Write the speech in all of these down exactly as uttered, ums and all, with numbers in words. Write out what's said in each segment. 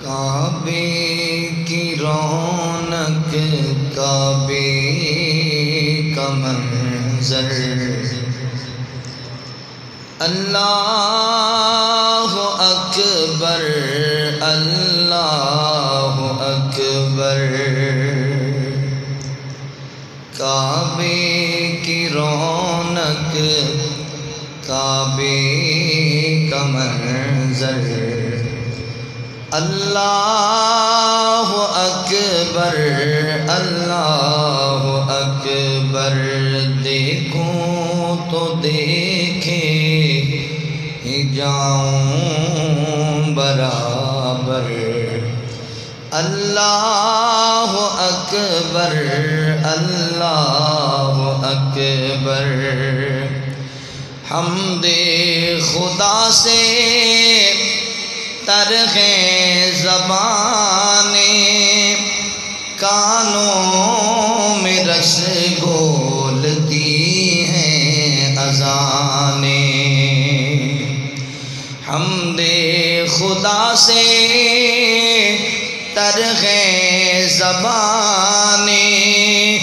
کعبے کی رونق کعبے کا منظر، اللہ اکبر اللہ اکبر، کعبے کی رونق کعبے کا منظر، اللہ اکبر اللہ اکبر، دیکھوں تو دیکھے ہی جاؤں برابر، اللہ اکبر اللہ اکبر، حمد خدا سے ترخ زبانیں، کانوں میں رس گھولتی ہیں اذانیں، حمد خدا سے ترخ زبانیں،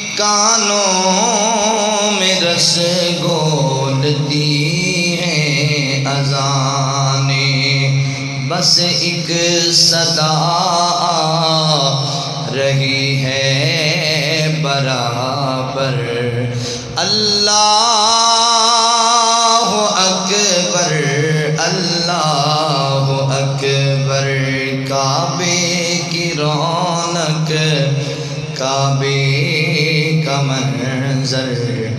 کانوں میں رس گھولتی ہیں اذانیں، بس ایک صدا آ رہی ہے برابر، اللہ اکبر اللہ اکبر، کعبے کی رونق کعبے کا منظر،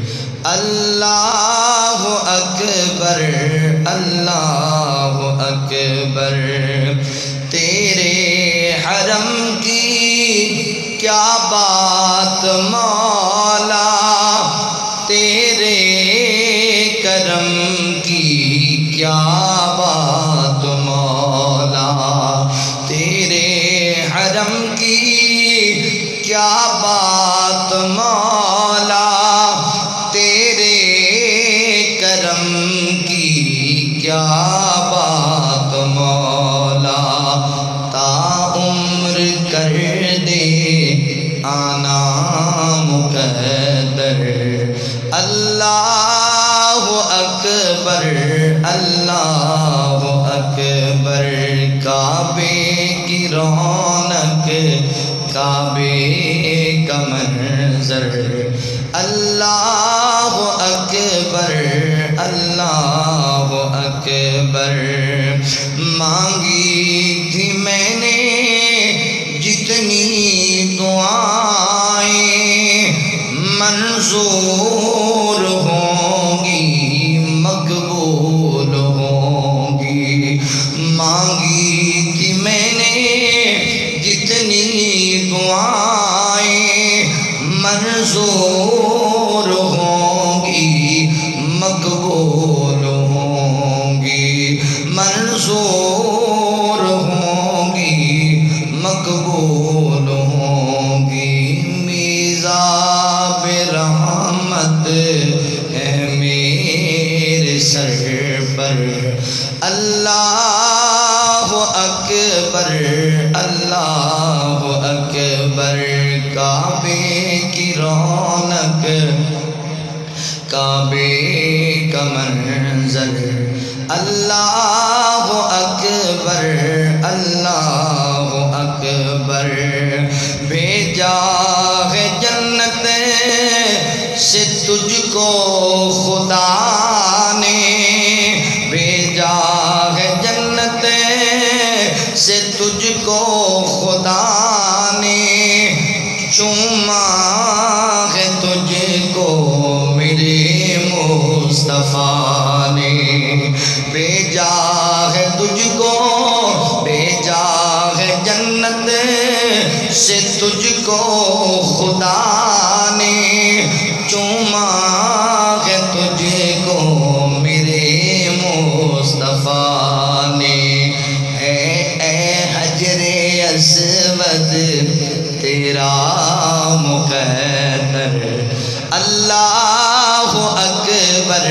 اللہ اکبر اللہ اکبر، تیرے حرم کی کیا بات مولا، تیرے کرم کی کیا بات مولا، تیرے حرم کی کیا بات مولا، تیرے کرم کی کیا بات مولا، تا عمر کر دے آنا مقدر، اللہ اکبر اللہ اکبر، کعبے کی رونق کعبے کا منظر، اللہ اکبر اللہ اکبر، مانگی تھی میں نے جتنی دعائیں، منظور ہوں گی مقبول ہوں گی، مانگی تھی میں نے جتنی دعائیں، منظور ہوں گی مقبول ہوں گی، منظور ہوں گی مقبول ہوں گی، میزاب رحمت ہے میرے سر پر، اللہ اکبر اللہ اکبر، کعبے کی رونق کعبے کا منظر، اللہ اکبر اللہ اکبر، بھیجا ہے جنت سے تجھ کو خدا نے، بھیجا ہے جنت سے تجھ کو خدا نے، چوما ہے تجھ کو میرے مصطفیٰ نے، بھیجا ہے تجھ کو، بھیجا ہے جنت سے تجھ کو خدا نے، چوما ہے تجھ کو میرے مصطفیٰ نے، اے اے حجر اسود تیرا مقدر، اللہ اکبر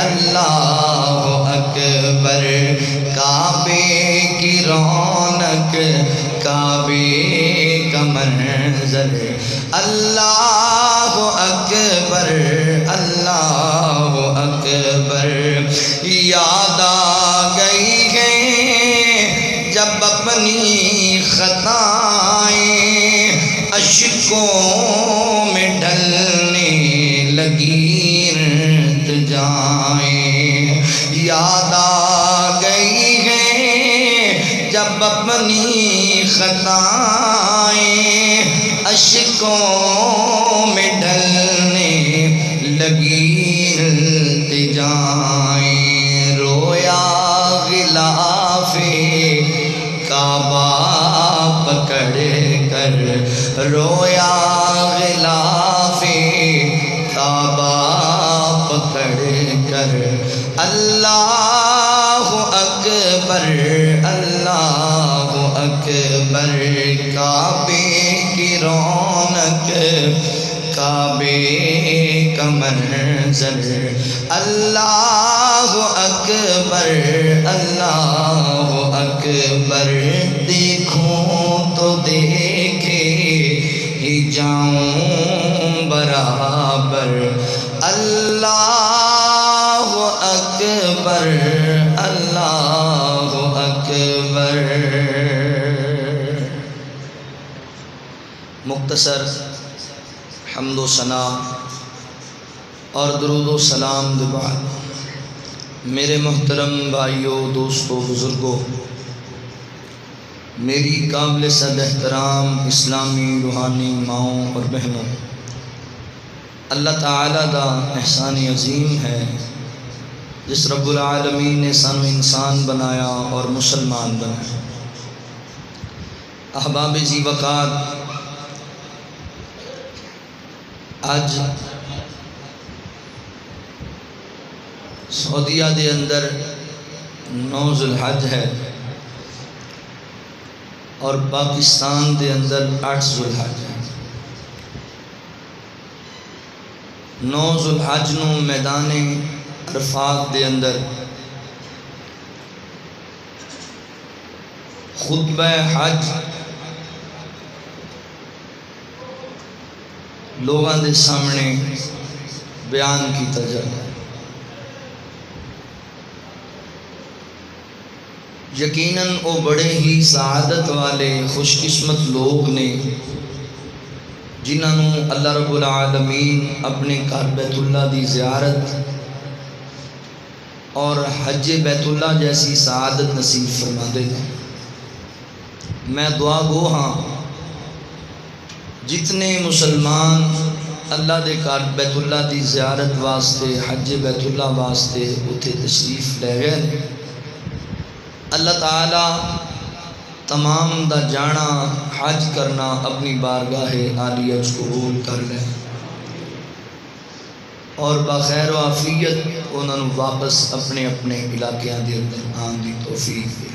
اللہ اکبر، کعبے کی رونق کعبے کا منظر، اللہ اکبر اللہ اکبر، یاد آ گئی ہے جب اپنی خطائیں اشکوں میں ڈھلنے لگی التجائیں، یاد آ گئی ہے جب اپنی خطائیں اشکوں میں ڈھلنے لگی التجائیں، رویا غلاف کعبہ پکڑ کر، رویا غلاف کعبہ پکڑ کر، اللہ اکبر اللہ اکبر، کعبے کی رونق کعبے کا منظر، اللہ اکبر اللہ اکبر، دیکھوں تو دیکھے ہی جاؤں برابر، اللہ اکبر اللہ اکبر۔ مختصر حمد و ثنا اور درود و سلام دے بعد میرے محترم بھائیوں، دوستوں، بزرگوں، میری قابل صد احترام اسلامی روحانی ماؤں اور بہنوں، اللہ تعالیٰ دا احسان عظیم ہے جس رب العالمین نے سانو انسان بنایا اور مسلمان بنایا۔ احباب ذی وقار، آج سعودیہ دے اندر نو ذوالحج ہے اور پاکستان دے اندر آٹھ ذوالحج ہے۔ نو ذوالحج نو میدان عرفات دے اندر خطبہ حج لوگاں دے سامنے بیان کیتا جاتا ہے۔ یقیناً وہ بڑے ہی سعادت والے خوش قسمت لوگ نے جنہوں اللہ رب العالمین اپنے گھر بیت اللہ دی زیارت اور حج بیت اللہ جیسی سعادت نصیب فرما دے ہیں۔ میں دعا گو ہاں جتنے مسلمان اللہ دے گھر بیت اللہ دی زیارت واسطے حج بیت اللہ واسطے اتھے تشریف لے گئے، اللہ تعالیٰ تمام دا جانا حج کرنا اپنی بارگاہ عالیہ قبول کر لیں اور بخیر و عافیت انہوں نے واپس اپنے اپنے علاقیاں دے اندر آن دی توفیق دے۔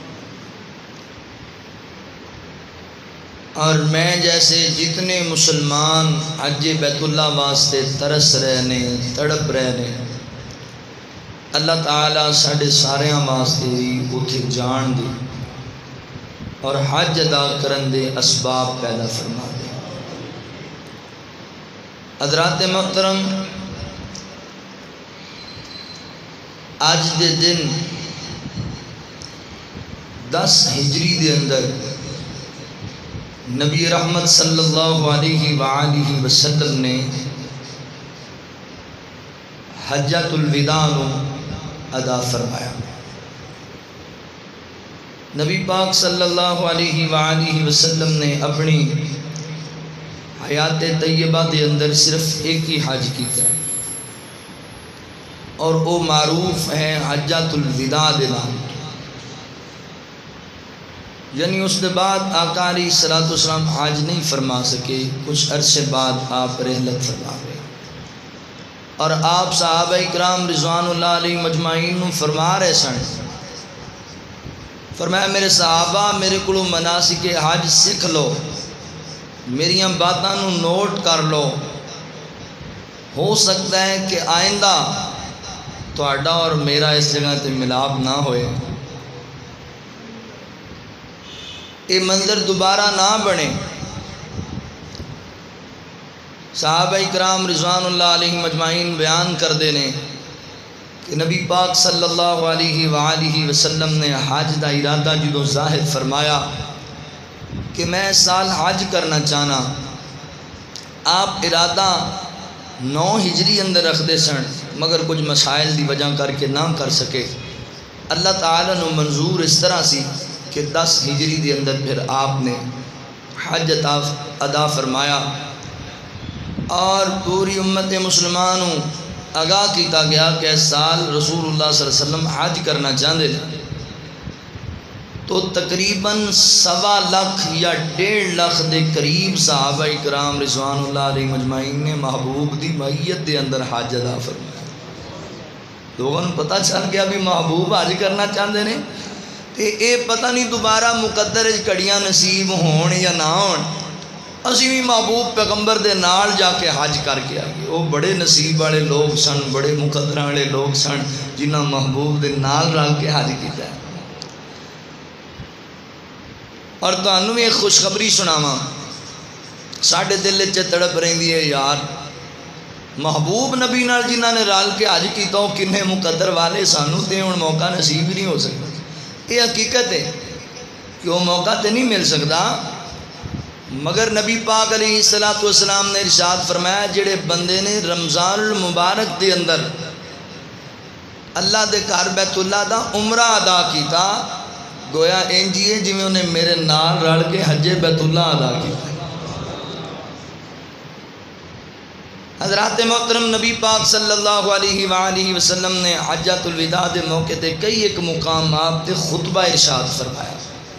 اور میں جیسے جتنے مسلمان حج بیت اللہ واسطے ترس رہنے تڑپ رہنے، اللہ تعالیٰ ساڑھے ساریاں واسطے بھی اتھے جان دے اور حج ادا کرن دے اسباب پیدا فرما دے۔ حضرات محترم، آج دے دن دس ہجری دے اندر نبی رحمت صلی اللہ علیہ وآلہ وسلم نے حجۃ الوداع ادا فرمایا۔ نبی پاک صلی اللہ علیہ وآلہ وسلم نے اپنی حیات طیبہ دے اندر صرف ایک ہی حج کیتا ہے اور وہ معروف ہے حجۃ الوداع دے نام، یعنی اس کے بعد آقا علیہ الصلوۃ والسلام حج نہیں فرما سکے، کچھ عرصے بعد آپ رحلت فرما گئے اور آپ صحابہ اکرام رضوان اللہ علیہ مجمعین فرما رہے سن، فرمایا میرے صحابہ میرے کو مناسک حج سکھ لو، میریاں باتاں نو نوٹ کر لو، ہو سکتا ہے کہ آئندہ تہاڈا اور میرا اس جگہ تے ملاپ نہ ہوئے۔ یہ منظر دوبارہ نہ بنے۔ صحابہ اکرام رضوان اللہ علیہم اجمعین بیان کر دینے کہ نبی پاک صلی اللہ علیہ وآلہ وسلم نے حج دا ارادہ جدو ظاہر فرمایا کہ میں سال حج کرنا چاہنا، آپ ارادہ نو ہجری اندر رکھ دے سن مگر کچھ مسائل دی وجہ کر کے نہ کر سکے۔ اللہ تعالیٰ نے منظور اس طرح سی کہ دس ہجری دے اندر پھر آپ نے حج ادا فرمایا، اور پوری امت مسلمانوں آگاہ کیتا گیا کہ اس سال رسول اللہ صلی اللہ علیہ وسلم حج کرنا چاہتے ہیں۔ تو تقریباً سوا لاکھ یا ڈیڑھ لاکھ دے قریب صحابہ اکرام رضوان اللہ علیہ مجمعین نے محبوب دی معیت دے اندر حج ادا فرمایا۔ لوگوں نے پتہ چل گیا بھی محبوب حج کرنا چاہتے ہیں، تے اے پتہ نہیں دوبارہ مقدر کڑیاں نصیب ہون یا نہ ہون، اسی بھی محبوب پیغمبر دے نال جا کے حج کر کے آئے۔ وہ بڑے نصیب والے لوگ سن، بڑے مقدر والے لوگ سن جنہاں محبوب دے نال رل کے حج کیتا ہے۔ اور تانوں بھی ایک خوشخبری سناواں، ساڈے دل وچ تڑپ رہندی ہے یار محبوب نبی نال جنہاں نے رل کے حج کیتا وہ کنے مقدر والے، سانوں تے ہن موقع نصیب ہی نہیں ہو سکتا۔ یہ حقیقت ہے کہ وہ موقع تے نہیں مل سکتا، مگر نبی پاک علیہ الصلوۃ والسلام نے ارشاد فرمایا جڑے بندے نے رمضان المبارک دے اندر اللہ دے گھر بیت اللہ دا عمرہ ادا کیتا، گویا انجی ہے جویں انہیں میرے نال رل کے حج بیت اللہ ادا کیتا۔ حضرات محترم نبی پاک صلی اللہ علیہ وآلہ وسلم نے حجۃ الوداع دے موقع تے کئی ایک مقامات تے خطبہ ارشاد فرمایا،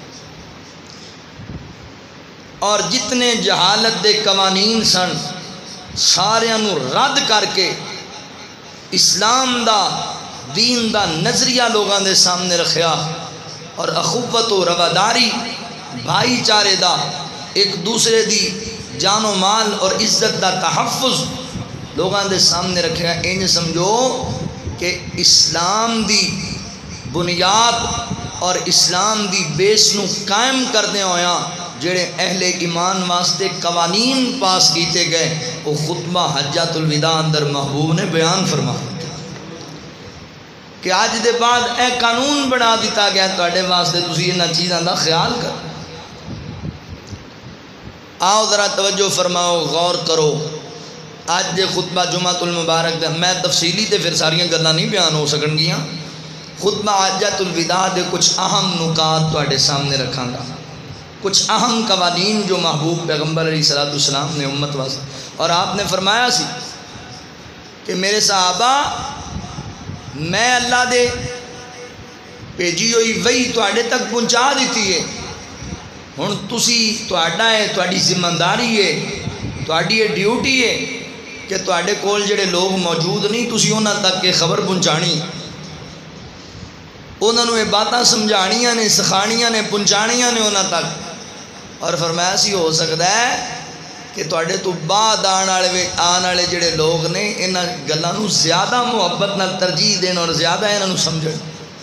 اور جتنے جہالت دے قوانین سن ساریاں نو رد کر کے اسلام دا دین دا نظریہ لوگاں دے سامنے رکھیا، اور اخوت و رواداری بھائی چارے دا ایک دوسرے دی جان و مال اور عزت دا تحفظ لوگاں دے سامنے رکھیا۔ انج سمجھو کہ اسلام دی بنیاد اور اسلام دی بیس نو قائم کردے ہویا جڑے اہل ایمان واسطے قوانین پاس کیتے گئے وہ خطبہ حجۃ الوداع اندر محبوب نے بیان فرمایا کہ آج دے بعد اے قانون بنا دیتا گیا تواڈے واسطے، تسی انہاں چیزاں دا خیال کرو۔ آؤ ذرا توجہ فرماؤ، غور کرو۔ آج دے خطبہ جمعۃ المبارک دے میں تفصیلی تے پھر ساریاں گلاں نہیں بیان ہو سکن گیاں، خطبہ حجۃ الوداع دے کچھ اہم نکات تواڈے سامنے رکھاں گا، کچھ اہم قوانین جو محبوب پیغمبر علیہ الصلوۃ والسلام نے امت واسطے، اور آپ نے فرمایا سی کہ میرے صحابہ میں اللہ دے بھیجی ہوئی وحی تواڈے تک پہنچا دیتی ہے، ہن تسی تواڈا ہے، تواڈی ذمہ داری ہے، تواڈی یہ ڈیوٹی ہے کہ تواڈے کول جڑے لوگ موجود نہیں تسی انہاں تک یہ خبر پہنچانی، انہوں نے باتاں سمجھانیاں نے، سکھانیاں نے، پہنچانیاں نے انہوں تک۔ اور فرمایا سی ہو سکتا ہے کہ تواڈے تو بعد آن والے آن والے جڑے لوگ نے انہاں گلاں نو زیادہ محبت نال ترجیح دین اور زیادہ انہاں نو سمجھن۔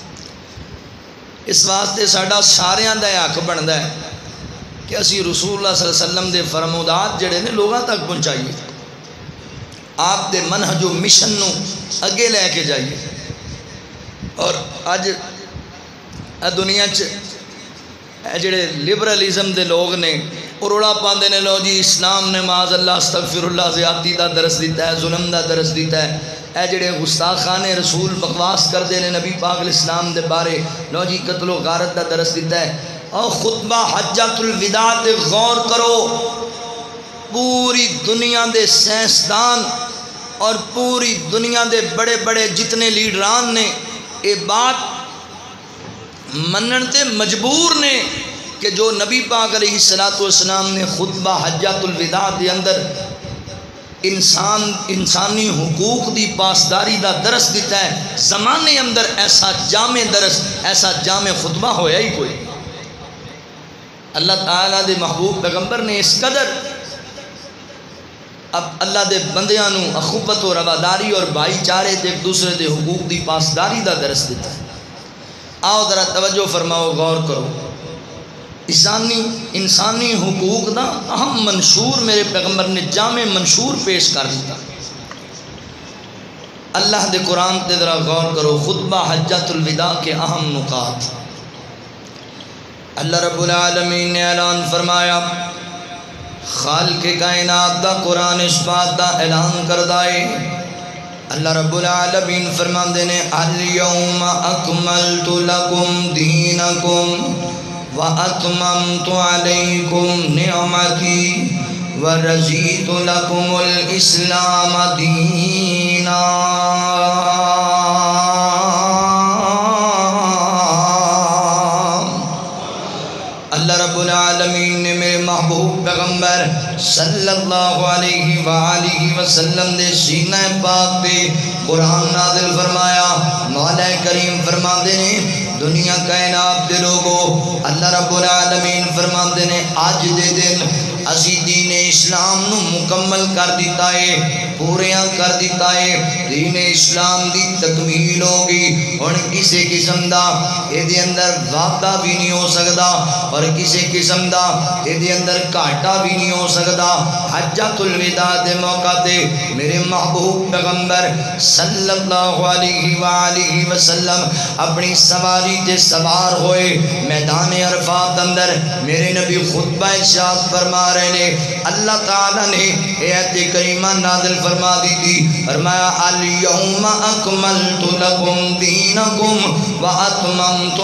اس واسطے ساڈا ساریاں دا حق بندا ہے کہ اسی رسول اللہ صلی اللہ علیہ وسلم دے فرمودات جڑے نے لوگاں تک پہنچائیے، آپ دے منہج و مشن نو اگے لے کے جائیے۔ اور اج دنیا چ جڑے لبرلزم دے لوگ نے وہ روڑا پاندے نے، لو جی اسلام نے معاذ اللہ استغفر اللہ زیادتی دا درس دیتا ہے، ظلم دا درس دیتا ہے، اے جڑے گستاخان رسول بکواس کردے نے نبی پاک علیہ السلام دے بارے، لو جی قتل و غارت دا درس دیتا ہے۔ اور خطبہ حجۃ الوداع تے غور کرو، پوری دنیا دے سائنسدان اور پوری دنیا دے بڑے بڑے جتنے لیڈران نے یہ بات منن تے مجبور نے کہ جو نبی پاک علیہ الصلوۃ والسلام نے خطبہ حجۃ الوداع دے اندر انسان انسانی حقوق دی پاسداری دا درس دیتا ہے، زمانے اندر ایسا جامع درس، ایسا جامع خطبہ ہویا ہی کوئی۔ اللہ تعالیٰ دے محبوب پیغمبر نے اس قدر اب اللہ دے بندیاں نو اخوت و رواداری اور بھائی چارے تے ایک دوسرے دے حقوق دی پاسداری دا درس دیتا ہے۔ آؤ ذرا توجہ فرماؤ، غور کرو۔ انسانی انسانی حقوق دا اہم منشور میرے پیغمبر نے جامع منشور پیش کر دیتا۔ اللہ دے قرآن تے ذرا غور کرو، خطبہ حجۃ الوداع کے اہم نکات۔ اللہ رب العالمین نے اعلان فرمایا، خالق کائنات دا قرآن اس بات دا اعلان کردہ ہے۔ اللہ رب العالمین فرماندے نے الیوم اکملت لکم دینکم وَأَتْمَمْتُ عَلَيْكُمْ نِعْمَتِي وَرَضِيتُ لَكُمُ الْإِسْلَامَ دِينًا۔ اللہ رب العالمین نے میرے محبوب پیغمبر صلی اللہ علیہ وآلہ وسلم دے سینہ پاک پہ قرآن نازل فرمایا۔ مولا کریم فرماندے نے دنیا کائنات دے لوگو، اللہ رب العالمین فرماندے نے آج دے دن اسی دین اسلام نو مکمل کر دیتا ہے، پوریاں کر دیتا ہے، دین اسلام دی تکمیل ہوگی۔ اور کسی قسم دا اے دے اندر وعدہ بھی نہیں ہو سکتا، اور کسی قسم دا اے دے اندر کاٹا بھی نہیں ہو سکتا۔ حجۃ الوداع دے موقع تے میرے محبوب پیغمبر صلی اللہ علیہ وآلہ وسلم اپنی سواری تے سوار ہوئے، میدان عرفات اندر میرے نبی خطبہ ارشاد فرما رہے نے۔ اللہ تعالیٰ نے آیت کریمہ نازل فرما دی تھی، فرمایا الیوم اکملت لکم دینکم واتممت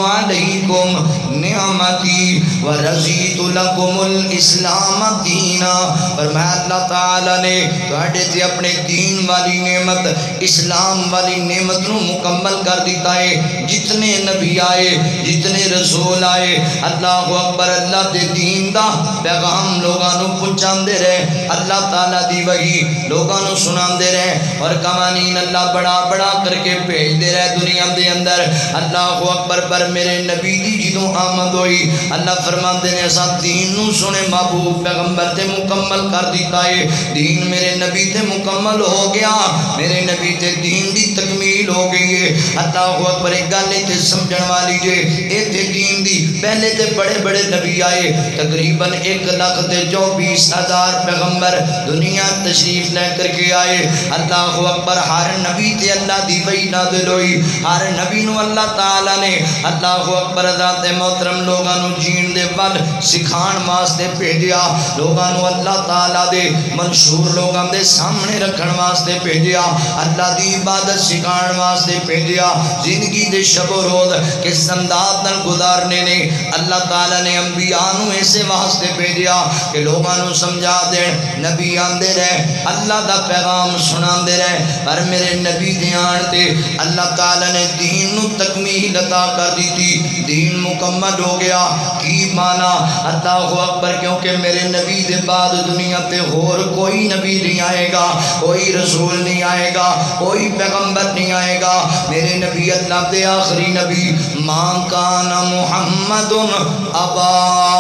علیکم نعمتی ورضیت لکم الاسلام دینا۔ فرمایا اللہ تعالیٰ نے تواڈے تے اپنے دین والی نعمت، اسلام والی نعمت نو مکمل کر دیتا ہے۔ جتنے نبی آئے، جتنے رسول آئے، اللہ اکبر، اللہ دے دین دا پیغام لوگاں نو پہنچان دے رہے، اللہ تعالیٰ دی وحی لوگاں نو سنان دے رہے، اور قوانین اللہ بڑا بڑا کر کے بھیج دے رہے دنیا دے اندر۔ اللہ اکبر، پر میرے نبی دی جدوں آمد ہوئی، اللہ فرمان دے نے ایسا دین نو سنے محبوب پیغمبر تے مکمل کر دیتا ہے۔ دین میرے نبی تے مکمل ہو گیا، میرے نبی تے دین دی تکمیل ہو گئی ہے۔ اللہ اکبر، ایک گل تے سمجھن والی جے، اے تے دین دی پہلے تے بڑے بڑے نبی آئے، تقریباً ایک لاکھ تے چوبیس ہزار پیغمبر دنیا تشریف لے کر کے آئے۔ اللہ اکبر، ہر نبی تے اللہ دی وحی نازل ہوئی، ہر نبی نو اللہ تعالیٰ نے اللہ اکبر ذات محترم لوگاں نو جین دے ول سکھان واسطے بھیجیا، لوگاں نو اللہ تعالیٰ دے منشور لوگاں دے سامنے رکھن واسطے بھیجیا، اللہ دی عبادت سکھان واسطے بھیجیا، زندگی دے شب و روز کس انداز نال گزارنے نے اللہ تعالیٰ نے انبیاء نو ایسے واسطے بھیجیا کہ لوگاں نو سمجھا دے۔ نبی آندے رہے، اللہ دا پیغام سنان دے رہے، پر میرے نبی دے آن تے اللہ تعالیٰ نے دین نو تکمیل عطا کر دی تھی، دین مکمل ہو گیا۔ کی مانا؟ اللہ اکبر، کیونکہ میرے نبی دے بعد دنیا تے اور کوئی نبی نہیں آئے گا، کوئی رسول نہیں آئے گا، کوئی پیغمبر نہیں آئے گا۔ میرے نبی اللہ دے آخری نبی، ماں کان محمد ابا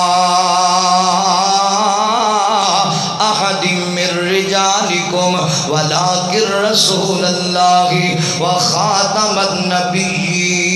احد من رجالکم ولکن رسول اللہ وخاتم النبیین۔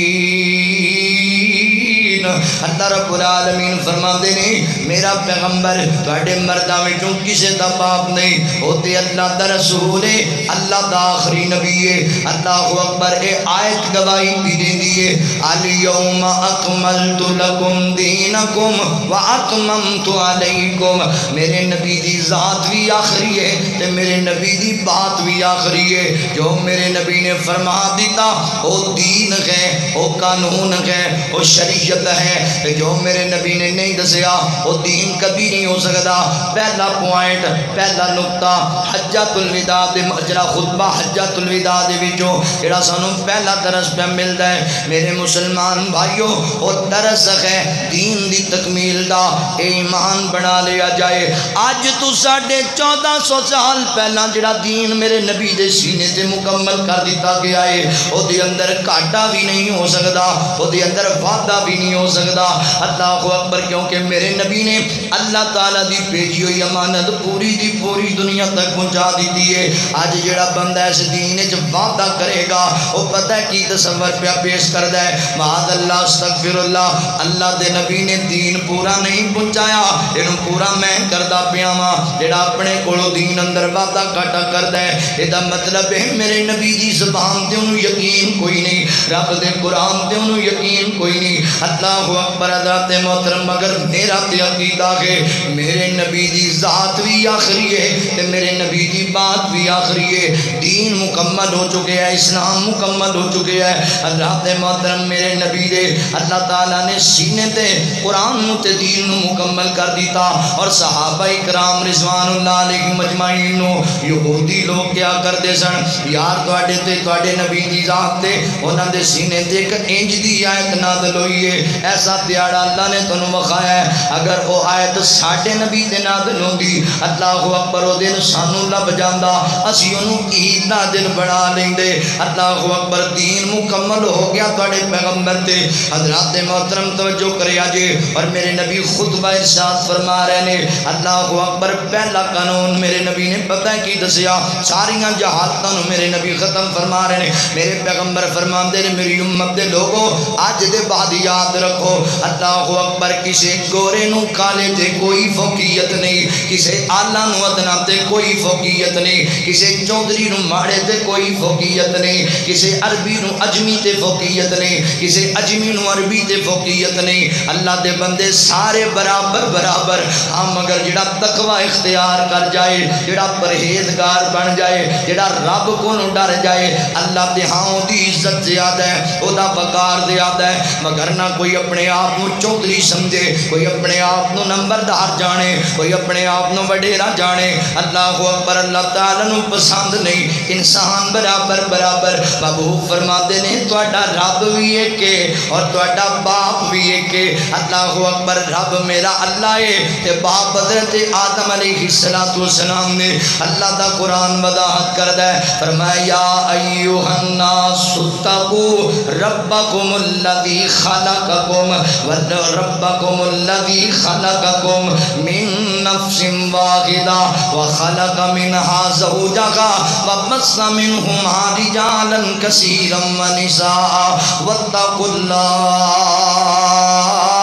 اللہ رب العالمین فرماندے نے میرا پیغمبر تواڈے مرداں وچوں کسے دا باپ نہیں، او تے اللہ دا رسول ہے، اللہ دا آخری نبی ہے۔ اللہ اکبر، اے آیت گواہی بھی دیندی ہے، الیوم اکملت لکم دینکم واتممت علیکم۔ میرے نبی دی ذات بھی آخری ہے تے میرے نبی دی بات بھی آخری ہے۔ جو میرے نبی نے فرما دیتا او دین ہے، او قانون ہے، او شریعت ہے۔ جو میرے نبی نے نہیں دسیا وہ دین کبھی نہیں ہو سکتا۔ پہلا پوائنٹ، پہلا نقطہ حجۃ الوداع دے جڑا خطبہ حجۃ الوداع دے وچوں جڑا سانو پہلا درس پہ ملدا ہے میرے مسلمان بھائیو، وہ درس ہے دین دی تکمیل دا۔ اے ایمان بنا لیا جائے، اج تو ساڑھے چودہ سو سال پہلا جڑا دین میرے نبی دے سینے تے مکمل کر دیتا گیا ہے، او دے اندر کاٹا بھی نہیں ہو سکتا، او دے اندر وعدہ بھی نہیں ہو سکتا۔ سکتا. اللہ اکبر. کیونکہ میرے نبی نے اللہ تعالیٰ دی بھیجی ہوئی امانت پوری دی پوری دنیا تک پہنچا دیتی ہے. اج جڑا بندہ اس دین وچ وعدہ کرے گا وہ پتہ ہے کی تصور پیا پیش کردا ہے. معاذ اللہ استغفر اللہ. اللہ دے نبی نے دین پورا نہیں پہنچایا, اینو پورا میں کردا پیا وا. جڑا اپنے کولوں دین اندر وعدہ کاٹا کردا ہے ادا مطلب ہے میرے نبی دی زبان تے انہوں یقین کوئی نہیں, رب دے قرآن تے انہوں یقین کوئی نہیں. اللہ اکبر. حضرات محترم مگر میرا تے عقیدہ ہے میرے نبی دی ذات بھی آخری ہے تے میرے نبی دی بات بھی آخری ہے. دین مکمل ہو چکے ہیں, اسلام مکمل ہو چکے ہیں. حضرات محترم میرے نبی دے اللہ تعالیٰ نے سینے تے قرآن تے دین نو مکمل کر دیتا. اور صحابہ کرام رضوان اللہ علیہ مجمعین نو یہودی لوگ کیا کرتے سن, یار تواڈے تے تواڈے نبی دی ذات تے انہاں دے سینے تے ایک انج دی آیت نازل ہوئی ہے, ایسا دیہڑا اللہ نے تانوں وکھایا ہے. اگر وہ آیت ساڈے نبی تے نازل ہوندی اللہ اکبر او دن سانوں لب جاندا, اسی اونوں عید دا دن بنا لیندے. اللہ اکبر. دین مکمل ہو گیا تواڈے پیغمبر تے. حضرات محترم توجہ کریا جے. اور میرے نبی خطبہ ارشاد فرما رہے نے اللہ اکبر. پہلا قانون میرے نبی نے پتہ کی دسیا, ساریاں جہالتاں نو میرے نبی ختم فرما رہے نے. میرے پیغمبر فرماندے نے میری امت دے لوگوں اج دے بعد یاد رکھو اللہ اکبر کسے گورے نو کالے تے کوئی فوقیت نہیں, کسے آلہ نو ادنا تے کوئی فوقیت نہیں, کسے چودھری نو ماڑے تے کوئی فوقیت نہیں, کسے عربی نو اجمی تے فوقیت نہیں, کسے اجمی نو عربی تے فوقیت نہیں. اللہ دے بندے سارے برابر برابر. ہاں مگر جڑا تقوی اختیار کر جائے, جڑا پرہیزگار بن جائے, جڑا رب کو نو ڈر جائے, اللہ دے ہاں دی عزت زیادہ ہے, او دا وقار زیادہ ہے. مگر نہ کوئی اپنے آپ نو چودھری سمجھے, کوئی اپنے آپ نو نمبردار جانے, کوئی اپنے آپ نو وڈیرا جانے. اللہ اکبر. اللہ تعالیٰ نو پسند نہیں انسان برابر برابر. محبوب فرماتے نے تواڈا رب بھی ایک ہے اور تواڈا باپ بھی ایک ہے. اللہ اکبر. رب میرا اللہ ہے تے باپ حضرت آدم علیہ السلام نے. اللہ دا قرآن وضاحت کردا ہے, فرمایا یا ایھا الناس اتقوا ربکم الذی خلقکم وربکم الذی خلقکم من نفس واحدہ وخلق منها زوجها وبث منهما رجالا كثيرا ونساء واتقوا الله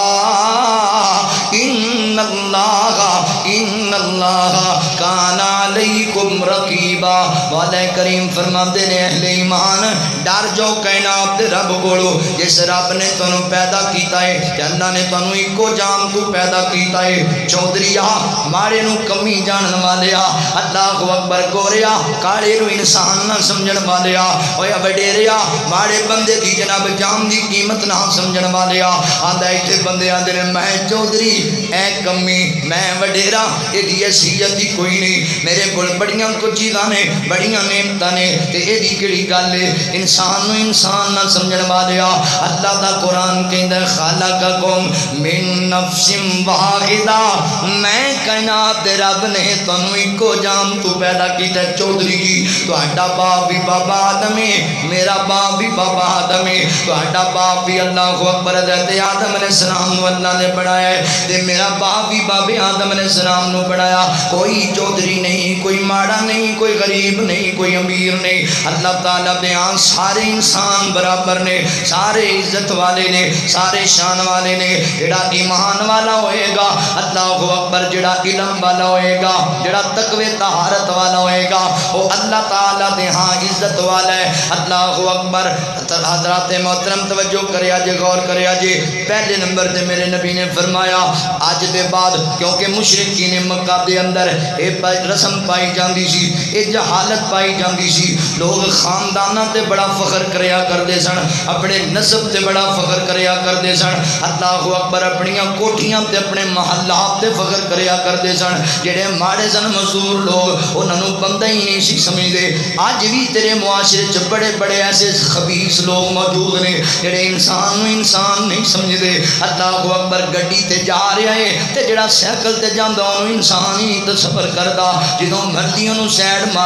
ان اللہ ان اللہ کان علیکم رقیبا. مولا کریم فرماتے نے اہل ایمان ڈر جو کائنات دے رب کولو, جس رب نے تانوں پیدا کیتا ہے تے اللہ نے تانوں اکو جام تو پیدا کیتا ہے. چودھریا ماڑے نو کمی جانن والیا, اللہ اکبر. گوریا کاڑے نو انسان نہ سمجھن والیا, اویا وڈیریا ماڑے بندے دی جناب جام دی قیمت نہ سمجھن والیا. آندا ایتھے بندے آندے نے میں چودھری اے کمی میں وڈیرا اے دی حیثیت ہی کوئی نہیں, میرے کول بڑیاں کچھ چیزاں نے بڑیاں نعمتاں نے تے اے دی کیڑی گل ہے. انسان نو انسان نہ سمجھن والیا اللہ دا قرآن کہندا خلقکم من نفس واحدہ, میں کائنات دے رب نے تانوں اکو جام تو پیدا کیتا. چودھری جی تہاڈا باپ بھی بابا آدم ہے, میرا باپ بھی بابا آدم ہے, تہاڈا باپ بھی اللہ اکبر حضرت آدم علیہ السلام نو اللہ نے بنایا ہے تے میرا باپ بھی بابے آدم علیہ السلام نو بنایا. کوئی چودھری نہیں, کوئی ماڑا نہیں, کوئی غریب نہیں, کوئی امیر نہیں. اللہ تعالیٰ دے ہاں سارے انسان برابر نے, سارے عزت والے نے, سارے شان والے نے. جڑا ایمان والا ہوئے گا اللہ اکبر, جڑا علم والا ہوئے گا, جڑا تقوی طہارت والا ہوئے گا وہ اللہ تعالیٰ دے ہاں عزت والا ہے. اللہ اکبر. حضرات محترم توجہ کریا جے, غور کریا جے. پہلے نمبر تے میرے نبی نے فرمایا آج دے بعد کیونکہ مشرکین مکہ دے اندر اے رسم پائی جاندی سی, اے جہالت پائی جاندی سی. لوگ خاندانہ تے بڑا فخر کریا کردے سن, اپنے نسب تے بڑا فخر کریا کردے سن. اللہ اکبر. اپنیاں کوٹھیاں تے اپنے محلات تے فخر کریا کردے سن. جڑے ماڑے سن مزدور لوگ انہاں نو بندہ ہی نہیں سی سمجھدے. اج بھی تیرے معاشرے چ بڑے بڑے ایسے خبیث لوگ موجود نے جڑے انسان نو انسان نہیں سمجھدے. اللہ اکبر. گڈی تے جا رہا ہے تے جڑا سائیکل تے جاندا اونوں انسان ہی تصور کردا, جدوں مرضی اونوں سائیڈ مار کے نکل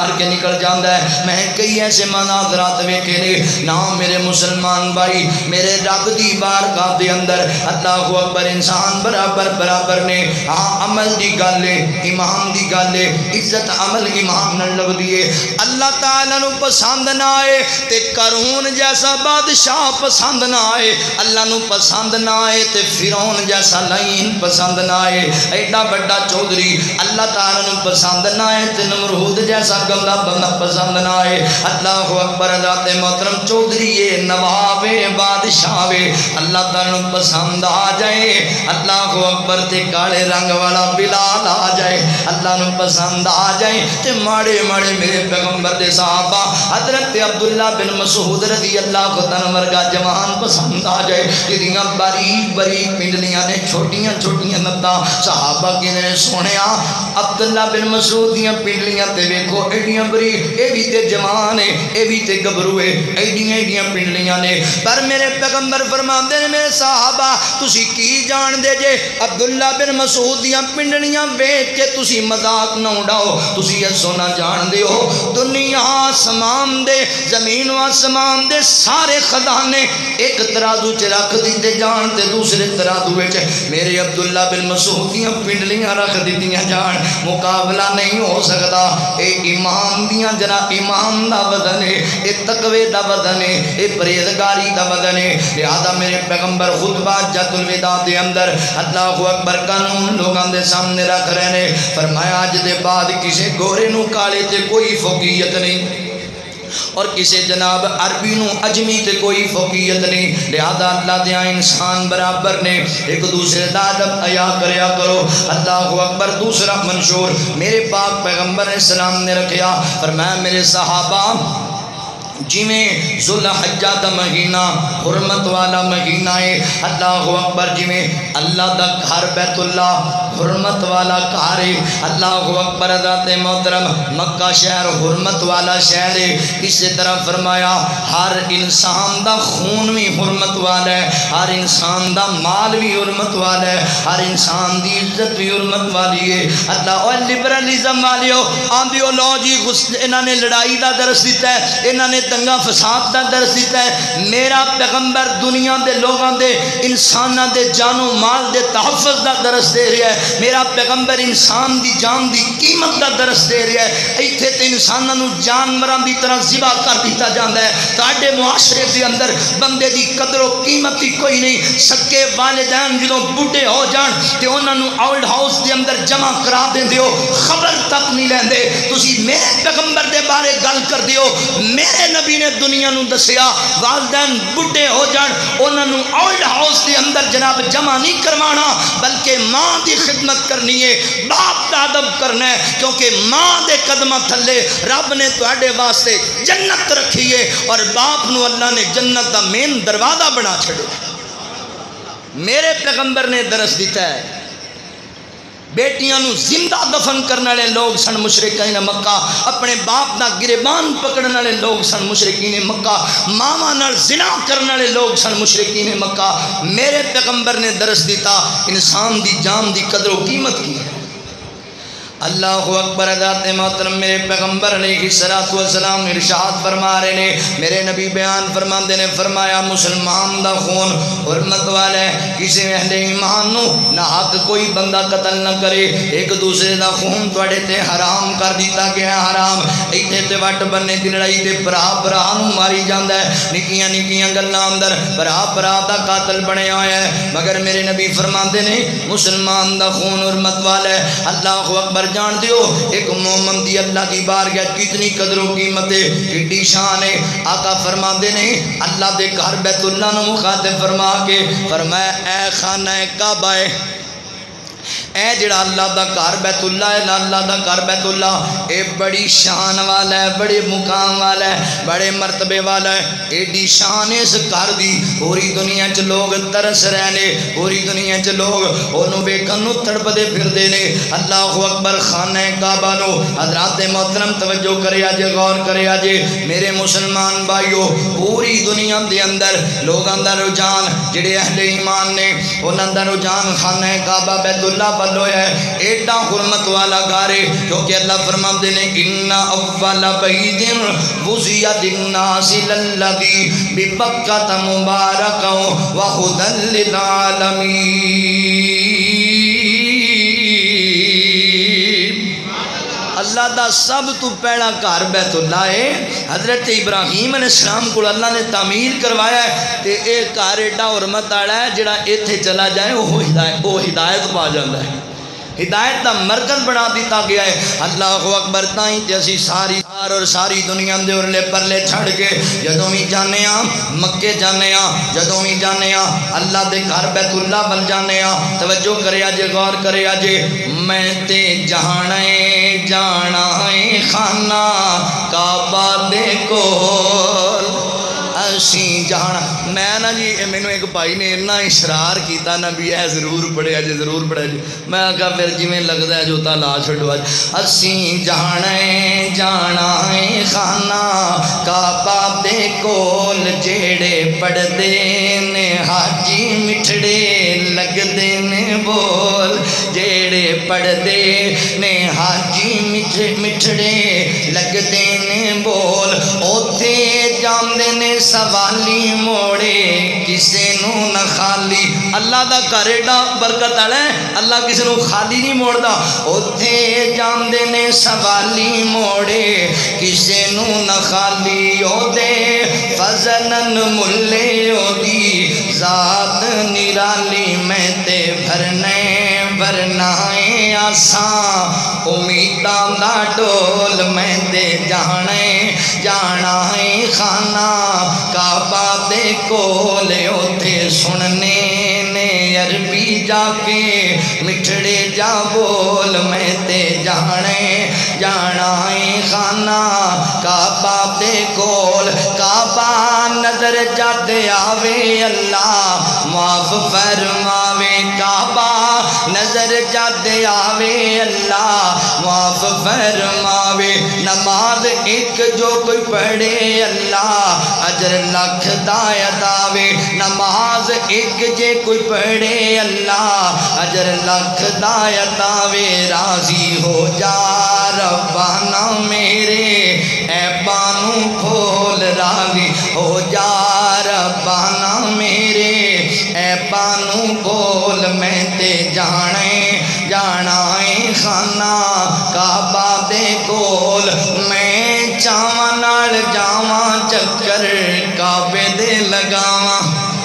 نکل جاتا ہے. میں کئی ایسے مناظرات ویکھے نے نا میرے مسلمان بھائی میرے رب دی بارگاہ دے اندر اللہ اکبر انسان برابر برابر نے. ہاں عمل دی گل ہے ایمان دی گل ہے عزت عمل ایمان نال لگدی ہے. اللہ تعالیٰ نو پسند نہ آئے تے قارون جیسا بادشاہ پسند نہ آئے. اللہ نو پسند نہ آئے تے فرعون جیسا لعین پسند نہ آئے. ایڈا بڑا چودھری اللہ تعالیٰ نو پسند نہ آئے تے نمرود جیسا گندا بندہ پسند نہ آئے. اللہ اکبر ذات محترم چودھری ہے نواب بادشاہ وے اللہ تعالیٰ نو پسند آ جائے. اللہ اکبر تے کالے رنگ والا بلال آ جائے اللہ نو پسند آ جائے تے ماڑے ماڑے میرے پیغمبر دے صحابہ حضرت عبداللہ بن مسعود رضی اللہ عنہ ورگا جوان پسند آ جائے جدیاں باریک باریک پنڈلیاں نے چھوٹیاں چھوٹیاں نتاں صحابہ کہنے سونیا عبداللہ بن مسعود دیاں پنڈلیاں تے ویکھو ایڈیاں باریک اے بھی تے جوان ہے اے بھی تے گبرو ہے ایڈیاں ایڈیاں پنڈلیاں نے. پر میرے پیغمبر فرماندے نے میرے صحابہ تسی کی جان دے جے عبداللہ بن مسعود دیاں پنڈلیاں ویکھ کے تسی مذاق نہ اڑاؤ تسی یہ سونا جان دے ہو دنیا آسمان دے زمین و آسمان دے سارے خزانے ایک ترازو چ رکھ دیتے جان تے دوسرے ترازو وچ میرے عبداللہ بن مسعود دیاں پنڈلیاں رکھ دتیاں جان مقابلہ نہیں ہو سکتا. اے ایمان دیاں جنا ایمان دا وزن ہے اے تقوی دا وزن ہے اے پرہیزگاری دا وزن ہے. لہذا میرے پیغمبر خطبہ حجۃ الوداع دے اندر اللہ اکبر قانون لوگاں دے سامنے رکھ رہے نے. فرمایا اج دے بعد کسے گورے نو کالے تے کوئی فوقیت نہیں اور کسی جناب عربی نو اجمی تے کوئی فوقیت نہیں. لہذا اللہ دیا انسان برابر نے ایک دوسرے دا ادب حیا کریا کرو. اللہ اکبر. دوسرا منشور میرے پاک پیغمبر علیہ السلام نے رکھیا فرمایا میرے صحابہ جویں ذوالحجہ دا مہینہ حرمت والا مہینہ ہے اللہ اکبر جویں اللہ دا گھر بیت اللہ حرمت والا گھر ہے اللہ اکبر ذات محترم مکہ شہر حرمت والا شہر ہے. اسی طرح فرمایا ہر انسان دا خون بھی حرمت والا ہے ہر انسان دا مال بھی حرمت والا ہے ہر انسان دی عزت بھی حرمت والی ہے. اللہ اور لبرلزم والیو آندیو لو جی انہاں نے لڑائی دا درس دیتا ہے انہاں نے دنگا فساد دا درس دیتا ہے. میرا پیغمبر دنیا دے لوگاں دے انساناں دے جان و مال دے تحفظ دا درس دے رہا ہے. میرا پیغمبر انسان دی جان دی قیمت دا درس دے رہا ہے. ایتھے تے انساناں نو جانوراں دی طرح ذبح کر دیتا جاندا ہے. تہاڈے معاشرے دے اندر بندے دی قدر و قیمت ہی کوئی نہیں. سکے والدین جدوں بوڑھے ہو جان تے انہاں نو اولڈ ہاؤس دے اندر جمع کرا دیندے ہو خبر تک نہیں لیندے. تسی میرے پیغمبر دے بارے گل کردے ہو میرے نبی نے دنیا نو دسیا والدین بڑھے ہو جان انہاں نو اولڈ ہاؤس دے اندر جناب جمع نہیں کروانا بلکہ ماں دی خدمت کرنی ہے باپ دا ادب کرنا ہے کیونکہ ماں دے قدمہ تھلے رب نے تواڈے واسطے جنت رکھی ہے اور باپ نو اللہ نے جنت دا مین دروازہ بنا چھڑے. میرے پیغمبر نے درس دیتا ہے بیٹیاں نو زندہ دفن کرنے والے لوگ سن مشرکین مکہ اپنے باپ دا گریبان پکڑنے والے لوگ سن مشرکین مکہ ماما نال زنا کرنے والے لوگ سن مشرکین مکہ. میرے پیغمبر نے درس دیتا انسان دی جان دی قدر و قیمت کی ہے. اللہ اکبر. ذات محترم میرے پیغمبر علیہ الصلوۃ والسلام ارشاد فرما رہے نے میرے نبی بیان فرماندے نے فرمایا مسلمان دا خون حرمت والا ہے کسی اہل ایمان نو نہ حق کوئی بندہ قتل نہ کرے. ایک دوسرے دا خون تواڈے تے حرام کر دیتا گیا حرام. ایتھے تے وٹ بننے دی لڑائی تے بھرا بھرا نو ماری جاندا ہے نکیاں نکیاں گلاں اندر بھرا بھرا دا قاتل بنیا ہویا ہے مگر میرے نبی فرماندے نے مسلمان دا خون حرمت والا ہے. اللہ اکبر. جان دیو ایک مومن دی اللہ کی بارگاہ کتنی قدر و قیمت ہے کتنی شان ہے. آقا فرماندے نے اللہ دے گھر بیت اللہ نو مخاطب فرما کے فرمایا اے خانہ کعبہ اے جڑا اللہ دا گھر بیت اللہ ہے نا اللہ دا گھر بیت اللہ اے بڑی شان والا ہے بڑے مقام والا ہے بڑے مرتبے والا ہے. ایڈی شان اس گھر دی پوری دنیا چ لوگ ترس رہے نے پوری دنیا چ لوگ اونوں ویکھن نوں تڑپدے پھردے نے. اللہ اکبر. خانہ کعبہ نو حضرات محترم توجہ کریا جے غور کریا جے میرے مسلمان بھائیو پوری دنیا دے اندر لوگاں دا رجحان جڑے اہل ایمان نے انہاں دا رجحان خانہ کعبہ بیت اللہ قبل ہویا ہے، ایڈا حرمت والا گھر ہے، کیونکہ اللہ فرماتے ہیں ان اول بیت وضع للناس للذی ببکۃ مبارکا وہدی للعالمین۔ اللہ دا سب تو پہلا گھر بیت اللہ ہے، حضرت ابراہیم علیہ السلام کو اللہ نے تعمیر کروایا ہے، تے اے گھر ایڈا حرمت والا ہے جڑا ایتھے چلا جائے وہ ہدایت وہ ہدایت پا جاتا ہے، ہدایت دا مرکز بنا دیتا گیا ہے۔ اللہ اکبر، تائیں تے اسی ساری اور ساری دنیا دے ارلے پرلے چھڑ کے جدوں بھی جانے ہاں مکے جانے ہاں، جدوں بھی جانے ہاں اللہ دے گھر بیت اللہ بن جانے ہاں، توجہ کرے آجے، غور کرے آجے، میں تے جانے جانا ہے خانہ کعبہ دے کول، اسی جانا۔ میں نا جی مینوں ایک بھائی نے اتنا اشرار کیتا نا بھی اے ضرور پڑھیا جی ضرور پڑھیا جی، میں کہا پھر جویں لگدا ہے جو تا لا چھڈو اج، اسی جانے جانا ہے خانہ کعبہ دے کول، جیڑے پڑھدے نے حاجی مٹھڑے لگدے نے بول، جیڑے پڑھدے نے حاجی مٹھڑے لگدے نے بول، اوتھے جاندے نے سوالی موڑے کسے نو نہ خالی۔ اللہ دا گھر ایڈا برکت والا ہے، اللہ کسے نو خالی نہیں موڑدا، اوتھے جاندے نے سوالی موڑے کسے نو نہ خالی، او دے فضلن ملے او دی ذات نرالی، میں تے بھرنے بھرنا ہے آساں امیداں دا ڈول، میں تے جانے جانا ہے خانہ کعبہ دے کول، اوتھے سننے نے عربی جا کے مٹھڑے جا بول، میں تے جانے جانا ہے خانہ کعبہ دے کول، کعبہ نظر جد آوے اللہ معاف فرماوے، کعبہ نظر جد آوے اللہ معاف فرماوے، نماز ایک جو کوئی پڑھے اللہ اجر لکھ دایت آوے، نماز ایک جے کوئی پڑھے اللہ اجر لکھ دایت آوے، راضی ہو جا ربانا میرے اے بانو کھول، راضی ہو جا ربانا میرے اے بانو کھول، میں تے جانے جانا ہے خانہ کعبہ دے کول، میں چاواں نال جاواں چکر کعبے دے لگاواں،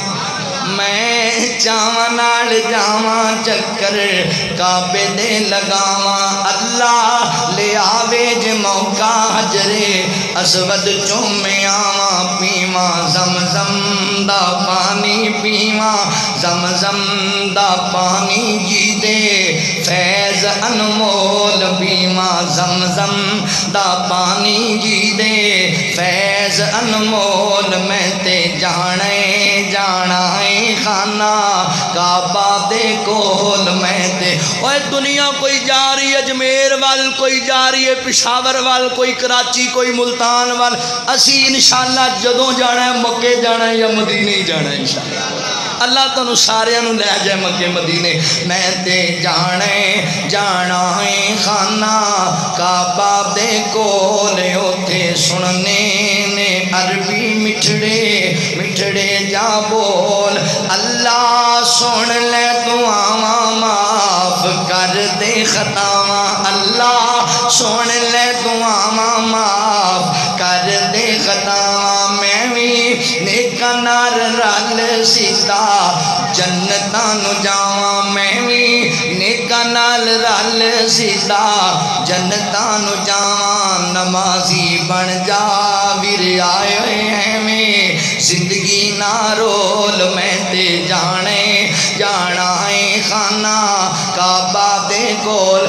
میں چاواں نال جاواں چکر کعبے دے لگاواں، اللہ لے آوے جے موقع حجرے اسود چومے آواں، پیواں زمزم دا پانی پیواں زمزم دا پانی جی دے فیض انمول، پیواں زمزم دا پانی جی دے فیض انمول، میں تے جانے جانا ہے خانہ کعبہ دے کول، میں تے اوے دنیا کوئی جا رہی ہے اجمیر وال، کوئی جا رہی ہے پشاور وال، کوئی کراچی کوئی ملتان وال، اسی انشاءاللہ جدوں جانا ہے مکے جانا ہے یا مدینے جانا ہے انشاءاللہ، اللہ تنو سارے نو لے جائے مکے مدینے، میں تے جانے جانا ہے خانہ کعبہ دے کول، اوتھے سننے نے عربی مٹھڑے مٹھڑے جا بول، اللہ سن لے دعاواں معاف کر دے خطاواں، اللہ سن لے دعاواں معاف کر دے خطاواں، میں بھی نیکاں نال رل سیدھا جنتاں نو جاواں، میں بھی نیکاں نال رل سیدھا جنتاں نو جاواں، نمازی بن جا ویر آئے ہیں میں زندگی نہ رول، میں تے جانے جانا ہے خانہ کعبہ دے کول، میرے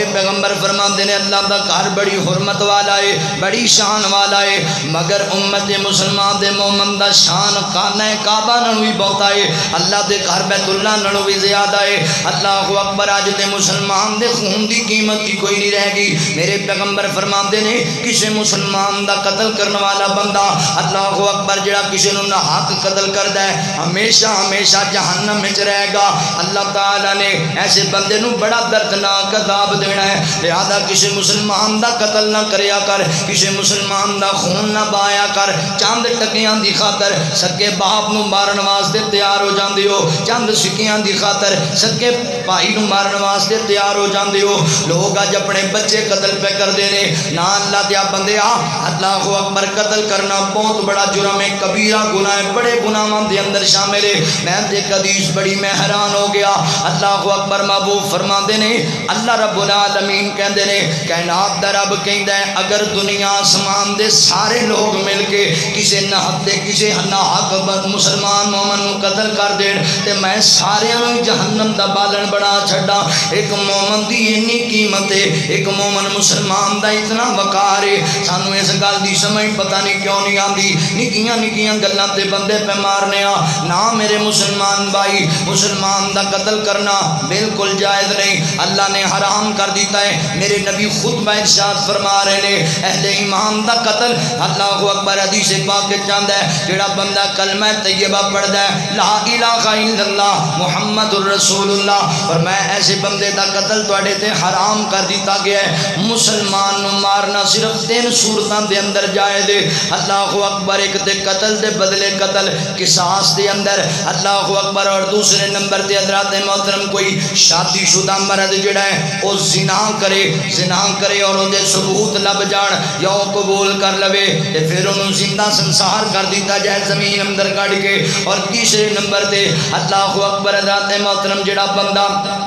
پیغمبر فرماتے ہیں اللہ دا گھر بڑی حرمت والا ہے، بڑی شان والا ہے، مگر امت مسلمان دے مومن دا شان خانہ کعبہ نالوں بھی بہت ہے، اللہ دے گھر بیت اللہ نالوں بھی زیادہ ہے۔ اللہ اکبر، اج تے مسلمان دے خون دی قیمت کی کوئی نہیں رہ گئی۔ میرے پیغمبر فرماتے ہیں کسی مسلمان دا قتل کرنے والا بندہ، اللہ اکبر، جڑا کسی نو ناحق قتل کردا ہے ہمیشہ ہمیشہ جہنم وچ رہے گا۔ اللہ تعالی نے ایسے بندے نو بڑا دردناک عذاب دینا ہے، لہذا کسی مسلمان دا قتل نہ کریا کر، کسی مسلمان دا خون نہ بہایا کر۔ چند ٹکیاں دی خاطر سکے باپ نو مارن واسطے تیار ہو جاندے ہو، چند سکیاں دی خاطر سکے بھائی نو مارن واسطے تیار ہو جاندے ہو۔ لوگ اج اپنے بچے قتل پہ کردے نے، نا اللہ دیا بندیا، اللہ اکبر، قتل کرنا بہت بڑا جرم ہے، کبیرہ گناہ ہے، بڑے گناہاں دے اندر شامل ہے۔ میں دیکھ حدیث بڑی میں حیران ہو گیا۔ اللہ اکبر، محبوب فرماندے نے، اللہ رب العالمین کہندے نے، کائنات دا رب کہندا ہے اگر دنیا آسمان دے سارے لوگ مل کے کسے ناحق تے کسے ناحق مسلمان مومن نو قتل کر دین تے میں سارے نو جہنم دا بالن بنا چھڈا۔ ایک مومن دی اتنی قیمت ہے، ایک مومن مسلمان دا اتنا وقار ہے، سانو اس گل دی سمجھ پتہ نہیں کیوں نہیں آندی۔ نکیاں نکیاں گلاں تے بندے پہ مارنے آ نا میرے مسلمان بھائی، مسلمان دا قتل کرنا بالکل جائز نہیں، اللہ نے حرام کر دیتا ہے۔ میرے نبی خطبہ ارشاد فرما رہے نے اہل ایمان دا قتل، اللہ اکبر، حدیث پاک چاہتا ہے جڑا بندہ کلمہ طیبہ پڑھدا ہے لا الہ الا اللہ محمد الرسول اللہ، اور میں ایسے بندے دا قتل تواڈے تے حرام کر دیتا گیا ہے۔ مسلمان نو مارنا صرف تین صورتاں دے اندر جائز ہے، اللہ اکبر، ایک تے قتل دے بدلے قتل قصاص دے اندر، اللہ اکبر، اور دوسرے نمبر تے حضرات محترم کوئی شادی شدہ مرد جڑا ہے او زنا کرے زنا کرے اور اون دے ثبوت لب جان یا او قبول کر لوے تے پھر انہوں زندہ سنسار کر دیتا جائے زمین اندر کڑ کے۔ اور تیسرے نمبر تے اللہ اکبر، حضرات محترم، جڑا بندہ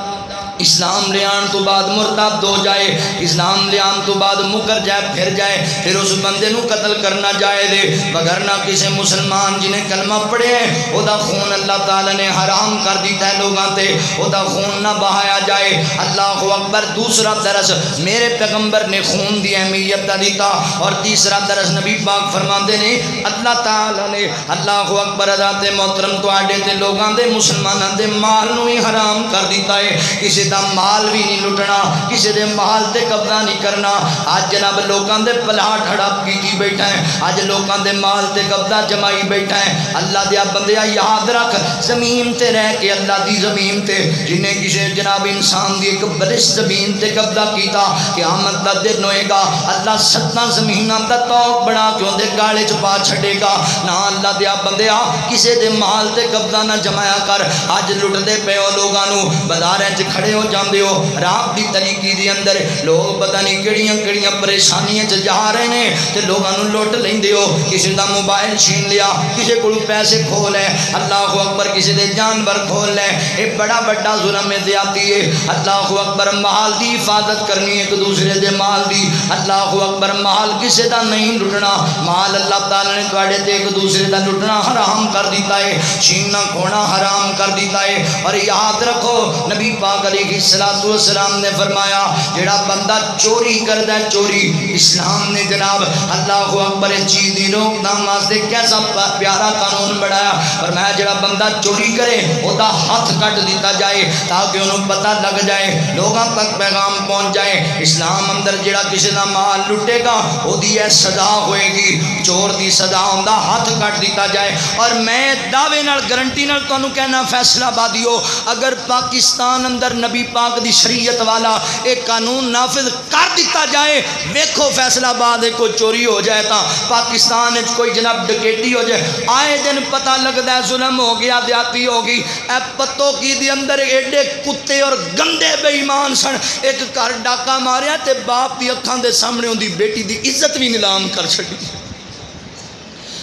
اسلام لے آن تو بعد مرتد ہو جائے، اسلام لے آن تو بعد مکر جائے پھر جائے، پھر اس بندے نو قتل کرنا جائے دے، مگر نہ کسی مسلمان جنہیں کلمہ پڑھے ہیں او دا خون اللہ تعالی نے حرام کر دیتا ہے لوگاں تے، او دا خون نہ بہایا جائے۔ اللہ اکبر، دوسرا درس میرے پیغمبر نے خون دی اہمیت دا دیتا، اور تیسرا درس نبی پاک فرماندے نے اللہ تعالی نے اللہ اکبر، حضرات محترم، تواڈے تے لوگاں دے مسلماناں دے مال نو ہی حرام کر دیتا ہے، کسی دا مال بھی نہیں لٹنا، کسی دے مال تے قبضہ نہیں کرنا۔ آج جناب لوگاں دے پلاٹ ہڑپ کی کی بیٹھا ہے، آج لوگاں دے مال تے قبضہ جمائی بیٹھا ہے۔ اللہ دیا بندیا یاد رکھ، زمین تے رہ کے اللہ دی زمین تے جنہیں کسی جناب انسان دی ایک بلش زمین تے قبضہ کیتا، قیامت دا دن ہوئے گا اللہ ستاں زمیناں دا توق بنا کے اندے گاڑے چپا چھڑے گا۔ نہ اللہ دیا بندیا کسی دے مال تے قبضہ نہ جمایا کر۔ آج لٹ دے پے ہو لوگاں نو، بازاریں چ کھڑے ہو جاندے ہو، رات دی طریقی دی اندر لوگ پتہ نہیں کیڑیاں کیڑیاں پریشانیاں چ جا رہے نے تے لوگاں نو لٹ لیندے ہو، کسی دا موبائل چھین لیا، کسی کول پیسے کھو لے، اللہ اکبر، کسی دے جانور کھول لے، اے بڑا بڑا ظلم ہے، زیادتی ہے۔ اللہ اکبر، مال دی حفاظت کرنی ایک دوسرے دے مال دی، اللہ اکبر، مال کسی دا نہیں لٹنا، مال اللہ تعالی نے تواڈے تے ایک دوسرے دا لٹنا حرام کر دیتا ہے، چھیننا کھونا حرام کر دیتا ہے۔ اور یاد رکھو نبی پاک علیہ الصلوۃ والسلام نے فرمایا جڑا بندہ چوری کردا ہے، چوری، اسلام نے جناب اللہ اکبر اس چیز دی روک تھام واسطے کیسا پیارا قانون بنایا، اور میں جڑا بندہ چوری کرے او دا ہاتھ کٹ دیتا جائے تاکہ انہوں پتہ لگ جائے، لوگاں تک پیغام پہنچ جائے۔ اسلام اندر جڑا کسی دا مال لٹے گا او دی یہ سزا ہوئے گی، چور دی سزا ہوندا ہاتھ کٹ دیتا جائے۔ اور میں دعوے نال گارنٹی نال تانوں کہنا فیصلہ بادیو، اگر پاکستان اندر نبی پاک دی شریعت والا ایک قانون نافذ کر دیتا جائے، ویکھو فیصلہ باد کوئی چوری ہو جائے تا پاکستان وچ کوئی جناب ڈکیتی ہو جائے، آئے دن پتہ لگدا ہے ظلم ہو گیا، زیادتی ہو گئی۔ اے پتو کی دی اندر ایڈے کتے اور گندے بے ایمان سن، ایک گھر ڈاکا ماریا تے باپ دی اکھاں دے سامنے اون دی بیٹی دی عزت بھی نیلام کر چھڈی۔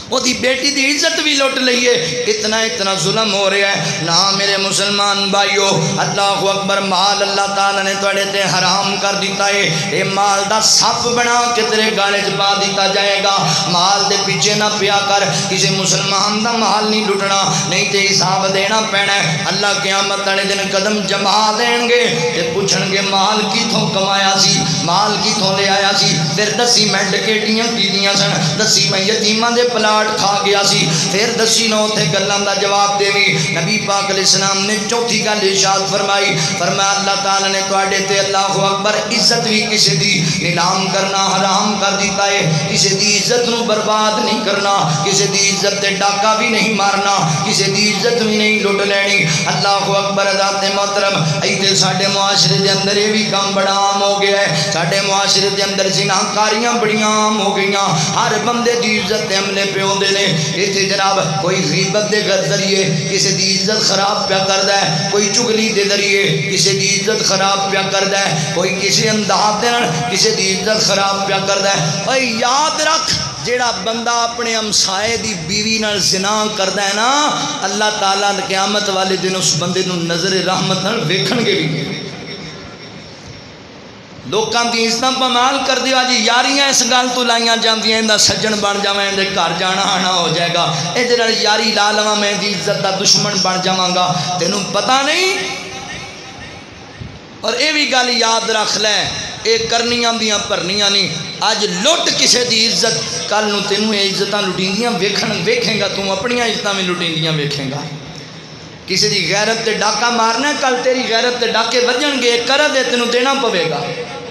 وہ دی بیٹی دی عزت بھی لوٹ لئیے. اتنا اتنا ظلم ہو رہا ہے نا میرے مسلمان بھائیو. اللہ اکبر. مال اللہ تعالیٰ نے توڑے تے حرام کر دیتا ہے. اے مال دا سپ بنا کے تیرے گالے چ پا دیتا جائے گا. مال دے پیچھے نہ پیا کر. کسی مسلمان دا مال نہیں لٹنا, نہیں تے حساب دینا پینا ہے. اللہ قیامت والے دن قدم جما دین گے تے پوچھن گے مال کتھوں کمایا سی, مال کتھوں لے آیا سی. پھر دسی میں ڈکیٹیاں کیتیاں سن, دسی میں یتیماں دے پلاٹ کھا گیا سی. پھر دسی نو تے گلاں دا جواب دے وی. نبی پاک علیہ السلام نے چوتھی گل ارشاد فرمائی, فرمایا اللہ تعالی نے تواڈے تے اللہ اکبر عزت بھی کسی دی نیلام کرنا حرام کر دیتا ہے. کسی دی عزت نو برباد نہیں کرنا, کسی دی عزت تے ڈاکہ بھی نہیں مارنا, کسی دی عزت بھی نہیں لٹ لینی. اللہ اکبر. ذات محترم ایتھے ساڈے معاشرے دے اندر یہ بھی کام بڑا عام ہو گیا ہے. ساڈے معاشرے دے اندر زناکاریاں بڑی عام ہو گئیاں. ہر بندے دی عزت تے حملے پہ ہوندے نے. ایتھے جناب کوئی غیبت دے ذریعے کسی دی عزت خراب پیا کردا ہے, کوئی چگلی دے ذریعے کسی دی عزت خراب پیا کردا ہے, کوئی کسی انداز دے نال کسی دی عزت خراب پیا کردا ہے. اوے یاد رکھ جیڑا بندہ اپنے ہمسائے دی بیوی نال زنا کردا ہے نا, اللہ تعالیٰ قیامت والے دن اس بندے نو نظر رحمت نال ویکھن گے بھی. لوکاں دی عزتاں پامال کر دیو جی یاریاں اس گل تو لائیاں جاندیاں ایندا سجن بن جاواں اندے گھر جانا آنا ہو جائے گا. اے دے نال یاری لا لواں میں دی عزت دا دشمن بن جاواں گا. تینوں پتہ نہیں. اور اے بھی گل یاد رکھ لے اے کرنیاں دیاں پرنیاں نہیں. اج لٹ کسے دی عزت, کل نو تینوں اے عزتاں لٹیندیاں ویکھن ویکھیں گا, توں اپنی عزتاں میں لٹیندیاں ویکھیں گا. کسی دی غیرت تے ڈاکہ مارنا, کل تیری غیرت تے ڈاکے وجن گے, کر دے تینوں دینا پوے گا.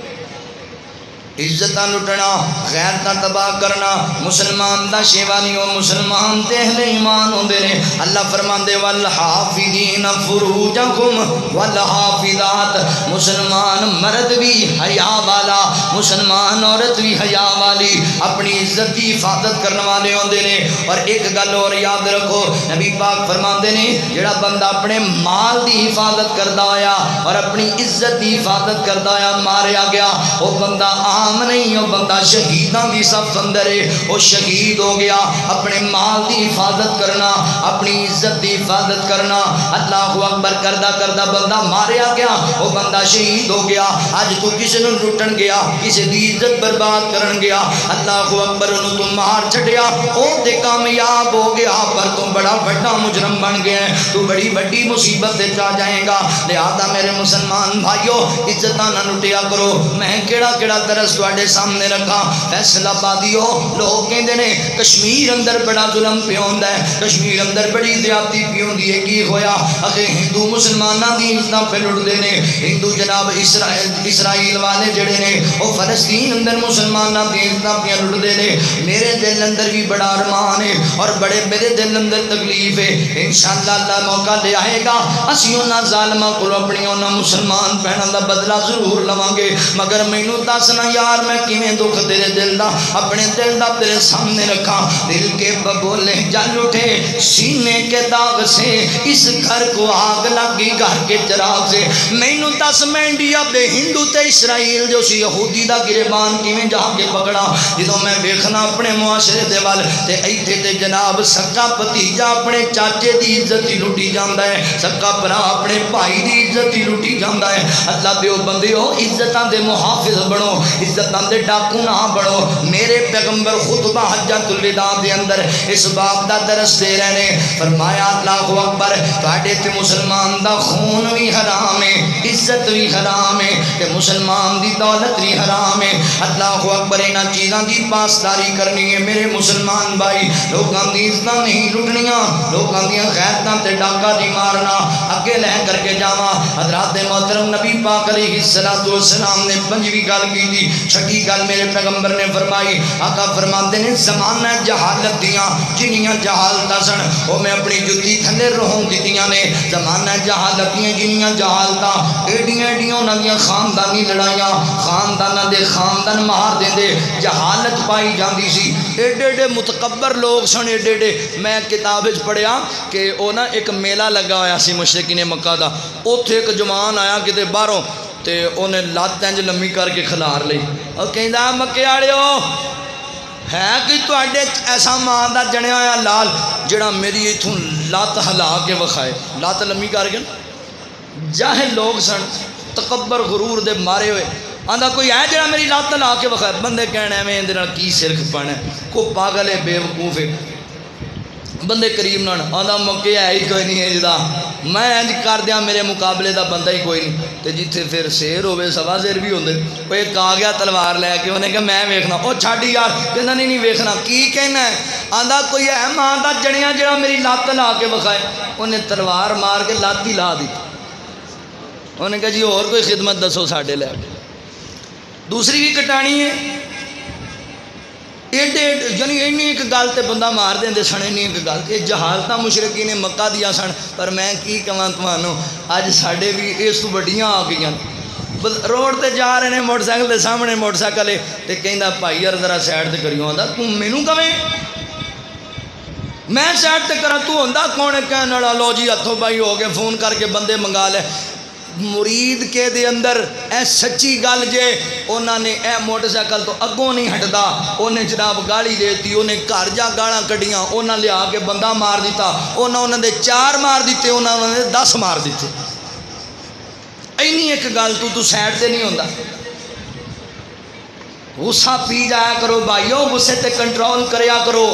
عزتاں لٹنا, غیرتاں تباہ کرنا مسلمان دا شیوا نہیں. ہو مسلمان تے اہل ایمان ہوندے نے. اللہ فرماندے والحافظین فروجہم والحافظات. مسلمان مرد بھی حیا والا, مسلمان عورت بھی حیا والی, اپنی عزت کی حفاظت کرنے والے ہوندے نے. اور ایک گل اور یاد رکھو, نبی پاک فرماندے نے جڑا بندہ اپنے مال دی حفاظت کردا ہویا اور اپنی عزت دی حفاظت کردا ہویا ماریا گیا, وہ بندہ عام نہیں, وہ بندہ شہیداں دی صف اندر ہے, وہ شہید ہو گیا. اپنے مال دی حفاظت کرنا, اپنی عزت دی حفاظت کرنا, اللہ اکبر کردا کردا بندہ ماریا گیا, وہ بندہ شہید ہو گیا. اج تو کسی نوں لٹن گیا, کسی دی عزت برباد کرن گیا, اللہ اکبر انہوں تو مار چھڈیا, او تے کامیاب ہو گیا, پر تو بڑا بڑا مجرم بن گیا ہے, تو بڑی بڑی مصیبت تے جا جائے گا. لہذا میرے مسلمان بھائیو عزتاں نہ لٹیا کرو. میں کیڑا کیڑا درس تواڈے سامنے رکھا. فیصلہ بادیو لوگ کہندے نے کشمیر اندر بڑا ظلم پہ ہوندا ہے, کشمیر اندر بڑی زیادتی پہ ہوندی ہے. کی ہویا اگے ہندو مسلماناں دی عزتاں پہ لٹدے نے. ہندو جناب اسرائیل اسرائیل والے جڑے نے وہ فلسطین اندر مسلماناں دی عزتاں پہ لٹدے نے. میرے دل اندر بھی بڑا ارمان ہے اور بڑے میرے دل اندر تکلیف ہے. انشاءاللہ اللہ موقع لے آئے گا, اسی انہاں ظالماں کول اپنی انہاں مسلمان بہناں دا بدلہ ضرور لواں گے. مگر مینوں دسنا یار میں کیویں دکھ تیرے دل دا اپنے دل دا تیرے سامنے رکھا. دل کے ببولے جل اٹھے سینے کے داغ سے, اس گھر کو آگ لگی گھر کے چراغ سے. مینوں دس میں انڈیا بے ہندو تے اسرائیل جو سی یہودی دا گریبان کیویں جا کے پکڑا. جدوں میں ویکھنا اپنے معاشرے دے ول تے ایتھے تے جناب سکا بھتیجا اپنے چاچے دی عزت ہی لٹی جاندا ہے, سکا بھرا اپنے بھائی دی عزت ہی لٹی جاندا ہے. اللہ دیو بندیو عزتاں دے محافظ بنو, عزتاں دے ڈاکو نہ بنو. میرے پیغمبر خطبہ حجۃ الوداع دے اندر اس باب دا درس دے رہے نے. فرمایا اللہ اکبر تواڈے تے مسلمان دا خون بھی حرام ہے, عزت بھی حرام ہے, تے مسلمان دی دولت بھی حرام ہے. اللہ اکبر انہاں چیزاں دی پاسداری کرنی ہے. میرے مسلمان بھائی لوکاں دی عزتاں نہیں لٹنیاں, لوکاں دی غیرتاں تے ڈاکہ نہیں مارنا. اگے لے کر کے جاواں حضرات محترم نبی پاک علیہ الصلوۃ والسلام نے پنجویں گل کی تھی. چھٹی گل میرے پیغمبر نے فرمائی. آقا فرماندے نے زمانہ جہالت دیاں جنیاں جہالتاں سن وہ میں اپنی جتی تھلے رہوں دتیاں نے. زمانہ جہالت دیاں جنیاں جہالتاں ایڈیاں ایڈیاں انہاں دیاں خاندانی لڑائیاں, خانداناں دے خاندان مار دیندے, جہالت پائی جاندی سی. ایڈے ایڈے متکبر لوگ سن, ایڈے ایڈے. میں کتاب وچ پڑھیا کہ او نا ایک میلہ لگا ہویا سی مشرکین مکہ دا. اوتھے ایک جوان آیا کتے باہروں تے انہیں لات انج لمبی کر کے کھلار لئی اور کہندا مکے والےو ہے کہ تواڈے ایسا ماں دا جنیا ہوا لال جڑا میری اتھوں لات ہلا کے وکھائے، لات لمبی کر کے جاہل لوگ سن تکبر غرور دے مارے ہوئے آندا کوئی ہے جڑا میری لات لا کے وکھائے، بندے کہنے ایویں اندے نال کی سرخ پانا کو پاگل ہے بے وقوف ہے، بندے کریم نال آندا موقع ہے ہی کوئی نہیں ہے جدا میں انج کر دیاں میرے مقابلے دا بندہ ہی کوئی نہیں، تے جتھے پھر شیر ہوے سوا شیر بھی ہوندے، او ایک آ گیا تلوار لے کے انہیں کہا میں ویکھنا، او چھڈ یار کہندا نہیں نہیں ویکھنا کی کہنا ہے، آندا کوئی ہے ماں دا جڑیاں جڑا میری لات لا کے وکھائے، انہیں تلوار مار کے لات ہی لا دی، انہیں کہا جی اور کوئی خدمت دسو ساڈے لے کے، دوسری بھی کٹانی ہے ایڈے یعنی اینی ایک گل تے بندہ مار دیں سن، اینی ایک گل یہ جہالت مشرقین مکہ دیا سن، پر میں کی کہاں تمہانوں اج ساڈے بھی اس تو بڑیاں آ گئی، روڈ تے جا رہے ہیں موٹر سائیکل دے سامنے موٹر سائیکل ہے تے کہندا بھائی یار ذرا سائڈ تے کریو، آندا تو مینوں کہیں میں سائڈ تے کرا تو ہوندا کون ہے کہنے والا، لو جی ہتھوں بائی ہو گئے فون کر کے بندے منگا لے، مرید کے دے اندر اے سچی گل جے انہوں نے اے موٹر سائیکل تو اگوں نہیں ہٹدا، انہیں جناب گالی دیتی، انہیں گھر جا گالاں کڈیاں، انہوں لیا کے بندہ مار دیتا، انہوں انہوں نے چار مار دیتے، انہوں نے دس مار دیتے، اینی ایک گل تو تو سائڈ تے نہیں ہوندا، غصہ پی جایا کرو بھائیو، غصے تے کنٹرول کریا کرو،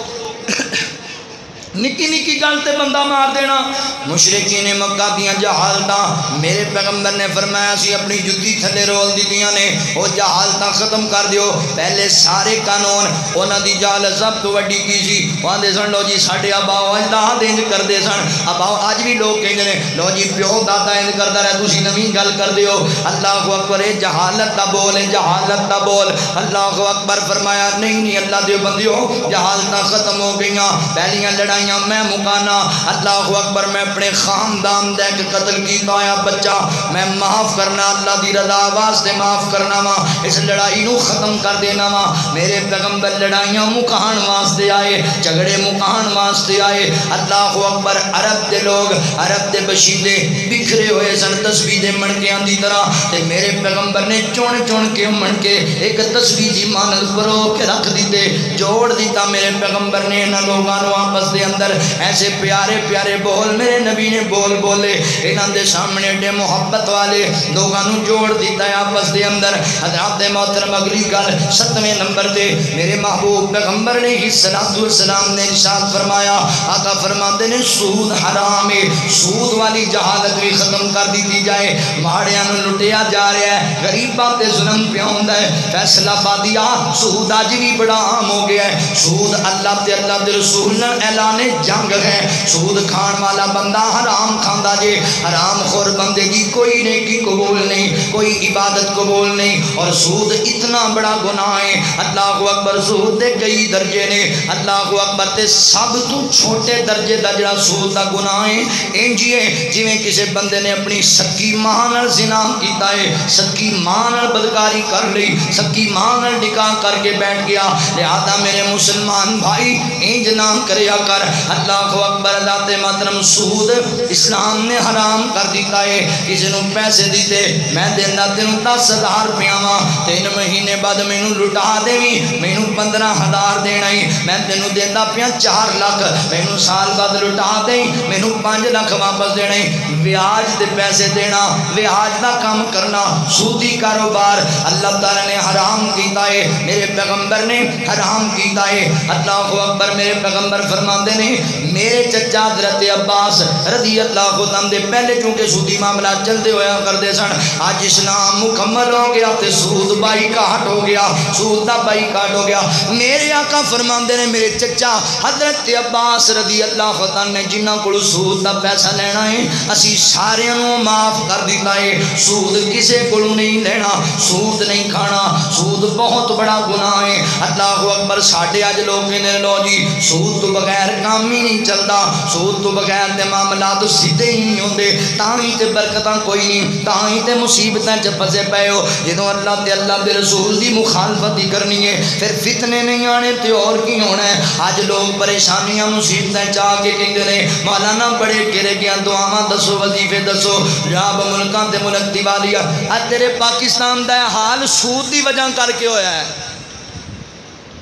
نکی نکی گل تے بندہ مار دینا، مشرکین مکہ دیاں جہالتاں میرے پیغمبر نے فرمایا سی اپنی جتی تھلے رول دیتیاں نے، وہ جہالتاں ختم کر دیو، پہلے سارے قانون انہاں دی جہالت سب تو وڈی کی سی، آندے سن لو جی ساڈے اباؤ اجداد انج کردے سن، اباؤ اج بھی لوگ کہندے نے لو جی پیو دادا انج کردا رہا تسی نویں گل کر دیو، اللہ اکبر، اے جہالت دا بول ہے، جہالت دا بول، اللہ اکبر فرمایا نہیں نہیں اللہ دے بندیو جہالتاں ختم ہو گئیاں، پہلیاں لڑائیاں میں مکانا، اللہ اکبر میں اپنے خاندان دے کے قتل کیتا ہویا بچہ میں معاف کرنا، اللہ دی رضا واسطے معاف کرنا وا، اس لڑائی نو ختم کر دینا وا، میرے پیغمبر لڑائیاں مکان واسطے آئے، جھگڑے مکان واسطے آئے، اللہ اکبر، عرب دے لوگ عرب دے بشیندے بکھرے ہوئے سن تسبیح دے منکیاں دی طرح، تے میرے پیغمبر نے چون چون کے منکے ایک تسبیح جی مانل پرو کے رکھ دیتے، جوڑ دیتا، میرے پیغمبر نے انہاں لوگاں نو آپس دے اندر ایسے پیارے پیارے بول میرے نبی نے بول بولے، انہاں دے سامنے ڈے محبت والے لوگاں نو جوڑ دیتا ہے آپس دے اندر۔ حضرات محترم اگلی گل ستویں نمبر تے میرے محبوب پیغمبر نے ہی صلوات والسلام نے ارشاد فرمایا، آقا فرماتے نے سود حرام ہے، سود والی جہالت بھی ختم کر دیتی جائے، ماڑیاں نو لٹیا جا رہا ہے، غریباں تے ظلم پیا ہوندا ہے، فیصلہ بادیا سود اج بھی بڑا عام ہو گیا ہے، سود اللہ تے اللہ دے رسول نے اعلان جنگ ہے، سود کھان والا بندہ حرام کھاندا جے، حرام خور بندے کی کوئی نیکی قبول نہیں، کوئی عبادت قبول نہیں، اور سود اتنا بڑا گناہ ہے، اللہ اکبر، سود دے کئی درجے نے، اللہ اکبر، تے سب تو چھوٹے درجے دا جڑا سود دا گناہ ہے انجی ہے جویں کسی بندے نے اپنی سکی ماں نال زنا کیتا ہے، سکی ماں نال بدکاری کر لی، سکی ماں نال نکاح کر کے بیٹھ گیا، لہذا میرے مسلمان بھائی انج نہ کریا کر، اللہ اکبر، ذات محترم سود اسلام نے حرام کر دیتا ہے، کسی نو پیسے دیتے میں دینا تینوں دس ہزار روپیہ وا، تین مہینے بعد مینوں لٹا دیویں، مینوں پندرہ ہزار دینا ہی، میں تینوں دینا پیا چار لاکھ، مینوں سال بعد لٹا دیں، مینوں پانچ لاکھ واپس دینا ہی، بیاج دے پیسے دینا، بیاج دا کام کرنا، سودی کاروبار اللہ تعالی نے حرام کیتا ہے، میرے پیغمبر نے حرام کیتا ہے، اللہ اکبر، میرے پیغمبر فرماندے نے میرے چچا حضرت عباس رضی اللہ عنہ دے پہلے چونکہ سودی معاملہ چلتے ہویا کردے سن، آج اسلام مکمل ہو گیا تے سود بائی کاٹ ہو گیا، سود دا بائی کاٹ ہو گیا، میرے آقا فرماندے نے میرے چچا حضرت عباس رضی اللہ عنہ نے جنہاں کو سود دا پیسہ لینا ہے اسی سارے نو معاف کر دیتا ہے، سود کسے کو نہیں لینا، سود نہیں کھانا، سود بہت بڑا گناہ ہے، اللہ اکبر، ساڈے اج لوگ کہندے لو جی سود تو بغیر کام ہی نہیں چلتا، سود تو بغیر تے معاملات سیدھے ہی نہیں ہوندے، تاں تے برکتاں کوئی نہیں، تاں تے مصیبتاں چ پھسے پئے ہو، جدوں اللہ تے اللہ دے رسول دی مخالفت ہی کرنی ہے پھر فتنے نہیں آنے تے اور کی ہونا ہے، اج لوگ پریشانیاں مصیبتاں چا کے کہندے نے مولانا بڑے گرے گیا دعاواں دسو وظیفے دسو، جناب ملکاں تے ملک دیوالیہ، اج تیرے پاکستان دا حال سود دی وجہ کر کے ہویا ہے،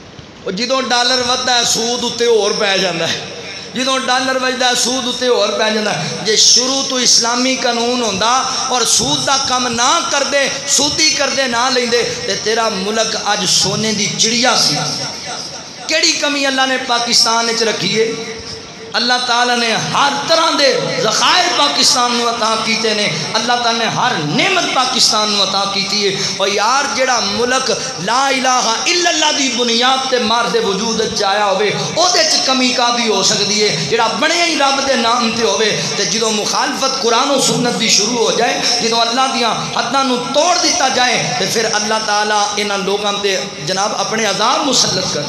جدوں ڈالر ودتا ہے سود اتنے ہور پی جاتا ہے، جدوں ڈالر وجدا سود اتنے ہور پی جاتا ہے۔ جے شروع تو اسلامی قانون ہوندا اور سود دا کم نہ کردے، سودی کردے نہ لیندے تے تیرا ملک اج سونے دی چڑیا سی۔ کیڑی کمی اللہ نے پاکستان وچ رکھی ہے؟ اللہ تعالیٰ نے ہر طرح دے ذخائر پاکستان نو عطا کیتے نے، اللہ تعالیٰ نے ہر نعمت پاکستان نو عطا کیتی ہے۔ اور یار جڑا ملک لا الہ الا اللہ دی بنیاد تے مرد وجود وچ آیا ہوئے او دے چ کمی کا بھی ہو سکتی ہے، جڑا بنیا ہی رب دے نام تے ہوئے تے جدوں مخالفت قرآن و سنت دی شروع ہو جائے، جدوں اللہ دیاں حداں نو توڑ دیتا جائے تے پھر اللہ تعالیٰ انہاں لوگاں تے جناب اپنے عذاب مسلط کر۔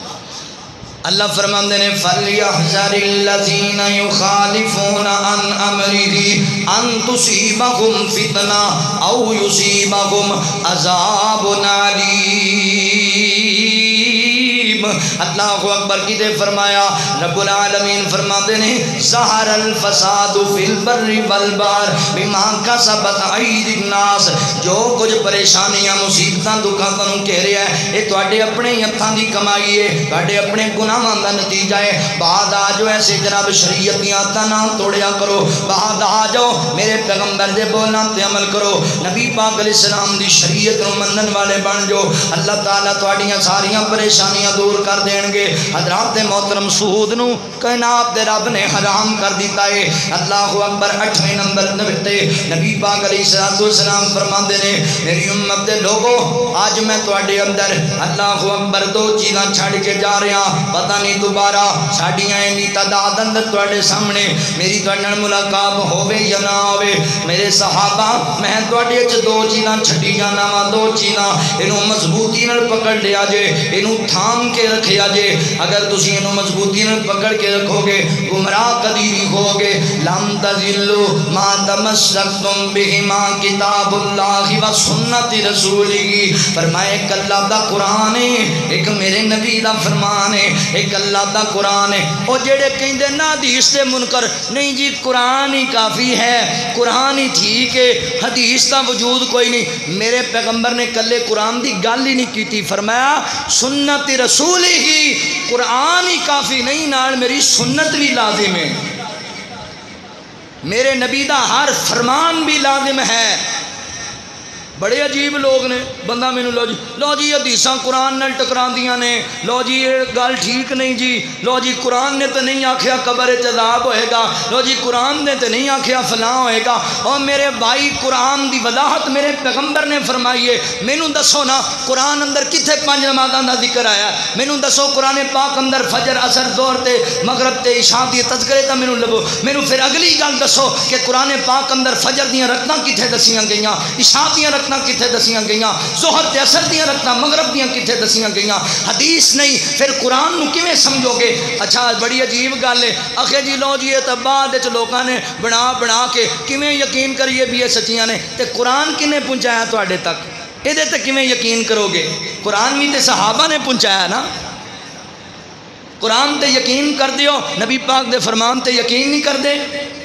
اللہ فرماندے نے فَلْيَحْذَرِ الَّذِينَ يُخَالِفُونَ عَنْ أَمْرِهِ أَن تُصِيبَهُمْ فِتْنَةٌ أَوْ يُصِيبَهُمْ عَذَابٌ عَلِيمٌ۔ اللہ اکبر کی دے فرمایا رب العالمین فرماتے نے ظہر الفساد فی البر والبحر بما کسبت ایدی الناس، جو کچھ پریشانیاں مصیبتاں دکھاں تانوں کہہ رہا ہے یہ تواڈے اپنے ہتھاں دی کمائی ہے، تواڈے اپنے گناہاں دا نتیجہ ہے۔ بعد آ جو ایسے جناب شریعت دیاں آدتاں نہ توڑیا کرو، بعد آ جاؤ میرے پیغمبر دے بولنا تے عمل کرو، نبی پاک علیہ السلام دی شریعت نو منن والے بن جو، اللہ تعالیٰ تواڈیاں ساریاں پریشانیاں دور کر دین گے۔ حضرات محترم سود نو کائنات دے رب نے حرام کر دیتا ہے۔ اللہ اکبر۔ اٹھویں نمبر تے نبی پاک علیہ السلام فرماندے نے میری امت دے لوگو آج میں تواڈے اندر اللہ اکبر دو چیزاں چھڑ کے جا رہا، پتہ نہیں دوبارہ ساڈیاں اینی تعداد اندر تواڈے سامنے میری تواڈے نال ملاقات ہوے یا نہ ہوے۔ میرے صحابہ میں تواڈے وچ دو چیزاں چھڈی جانا وا، دو چیزاں اینوں مضبوطی نال پکڑ لیا جے، اینوں تھام کے رکھیا جے۔ اگر تسی اینوں مضبوطی نال پکڑ کے رکھو گے گمراہ کدی نہیں ہو گے۔ لم تذلوا ما تمسکتم بہما کتاب اللہ و سنت رسولہ، فرمایا ایک اللہ دا قرآن ہے، ایک میرے نبی دا فرمان ہے، ایک اللہ دا قرآن ہے۔ او جڑے کہندے نا حدیث دے منکر نہیں جی قرآن ہی کافی ہے، قرآن ہی ٹھیک ہے، حدیث دا وجود کوئی نہیں، میرے پیغمبر نے کلے قرآن دی گل ہی نہیں کیتی، فرمایا سنت رسول ہی، قرآن ہی کافی نہیں نال میری سنت بھی لازم ہے، میرے نبی دا ہر فرمان بھی لازم ہے۔ بڑے عجیب لوگ نے، بندہ مینوں لو جی لو جی حدیثاں قرآن نال ٹکراندیاں نے، لو جی یہ گل ٹھیک نہیں جی، لو جی قرآن نے تو نہیں آکھیا قبر وچ عذاب ہوئے گا، لو جی قرآن نے تو نہیں آکھیا فلاں ہوئے گا۔ اور میرے بھائی قرآن دی وضاحت میرے پیغمبر نے فرمائی ہے، مینوں دسو نا قرآن اندر کتھے پانچ نمازاں دا ذکر آیا ہے؟ مینوں دسو قرآن پاک اندر فجر اثر ظہر تے مغرب تے عشاء دی تذکرے تا مینوں لبو، مینوں پھر اگلی گل دسو کہ قرآن پاک اندر فجر دیاں رکعتاں کتھے دسیاں گئیاں، عشاء دیاں رکعتاں کتھے دسیاں گئیاں، ظہر تے اثر دیاں رکھتا مغرب دیاں کتھے دسیاں گئیاں؟ حدیث نہیں، پھر قرآن نو کیویں سمجھو گے؟ اچھا بڑی عجیب گل ہے، اکھے جی لو جی یہ تو بعد وچ لوکاں نے بنا بنا کے کیویں یقین کریے بھی یہ سچیاں نے، تے قرآن کنے پہنچایا تواڈے تک؟ یہ تے کیویں یقین کرو گے؟ قرآن بھی تے صحابہ نے پہنچایا نا، قرآن تے یقین کر دیو، نبی پاک دے فرمان تے یقین نہیں کر دے،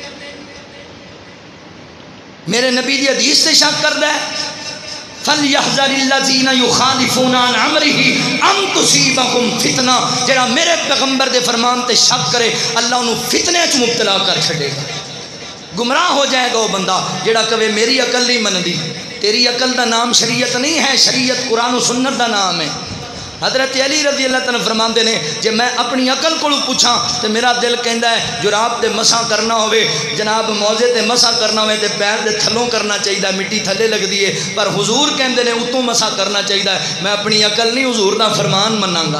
میرے نبی دی حدیث تے شک کر دے۔ فَلْيَحْذَرِ الَّذِينَ يُخَالِفُونَ عَنْ أَمْرِهِ أَن تُصِيبَهُمْ فِتْنَةٌ، جڑا میرے پیغمبر دے فرمان تے شک کرے اللہ انہوں فتنے چ مبتلا کر چھڑے گا، گمراہ ہو جائے گا وہ بندہ جڑا کہے میری عقل نہیں مندی۔ تیری عقل دا نام شریعت نہیں ہے، شریعت قرآن و سنت دا نام ہے۔ حضرت علی رضی اللہ تعالیٰ فرماندے نے جے میں اپنی عقل کو پوچھاں تو میرا دل کہندا ہے جراب تے مسا کرنا ہوئے، جناب موزے تے مسا کرنا ہوئے تے پیر دے تھلوں کرنا چاہیے، مٹی تھلے لگ دی ہے، پر حضور کہندے نے اتوں مسا کرنا چاہیے۔ میں اپنی عقل نہیں حضور دا فرمان مناں گا،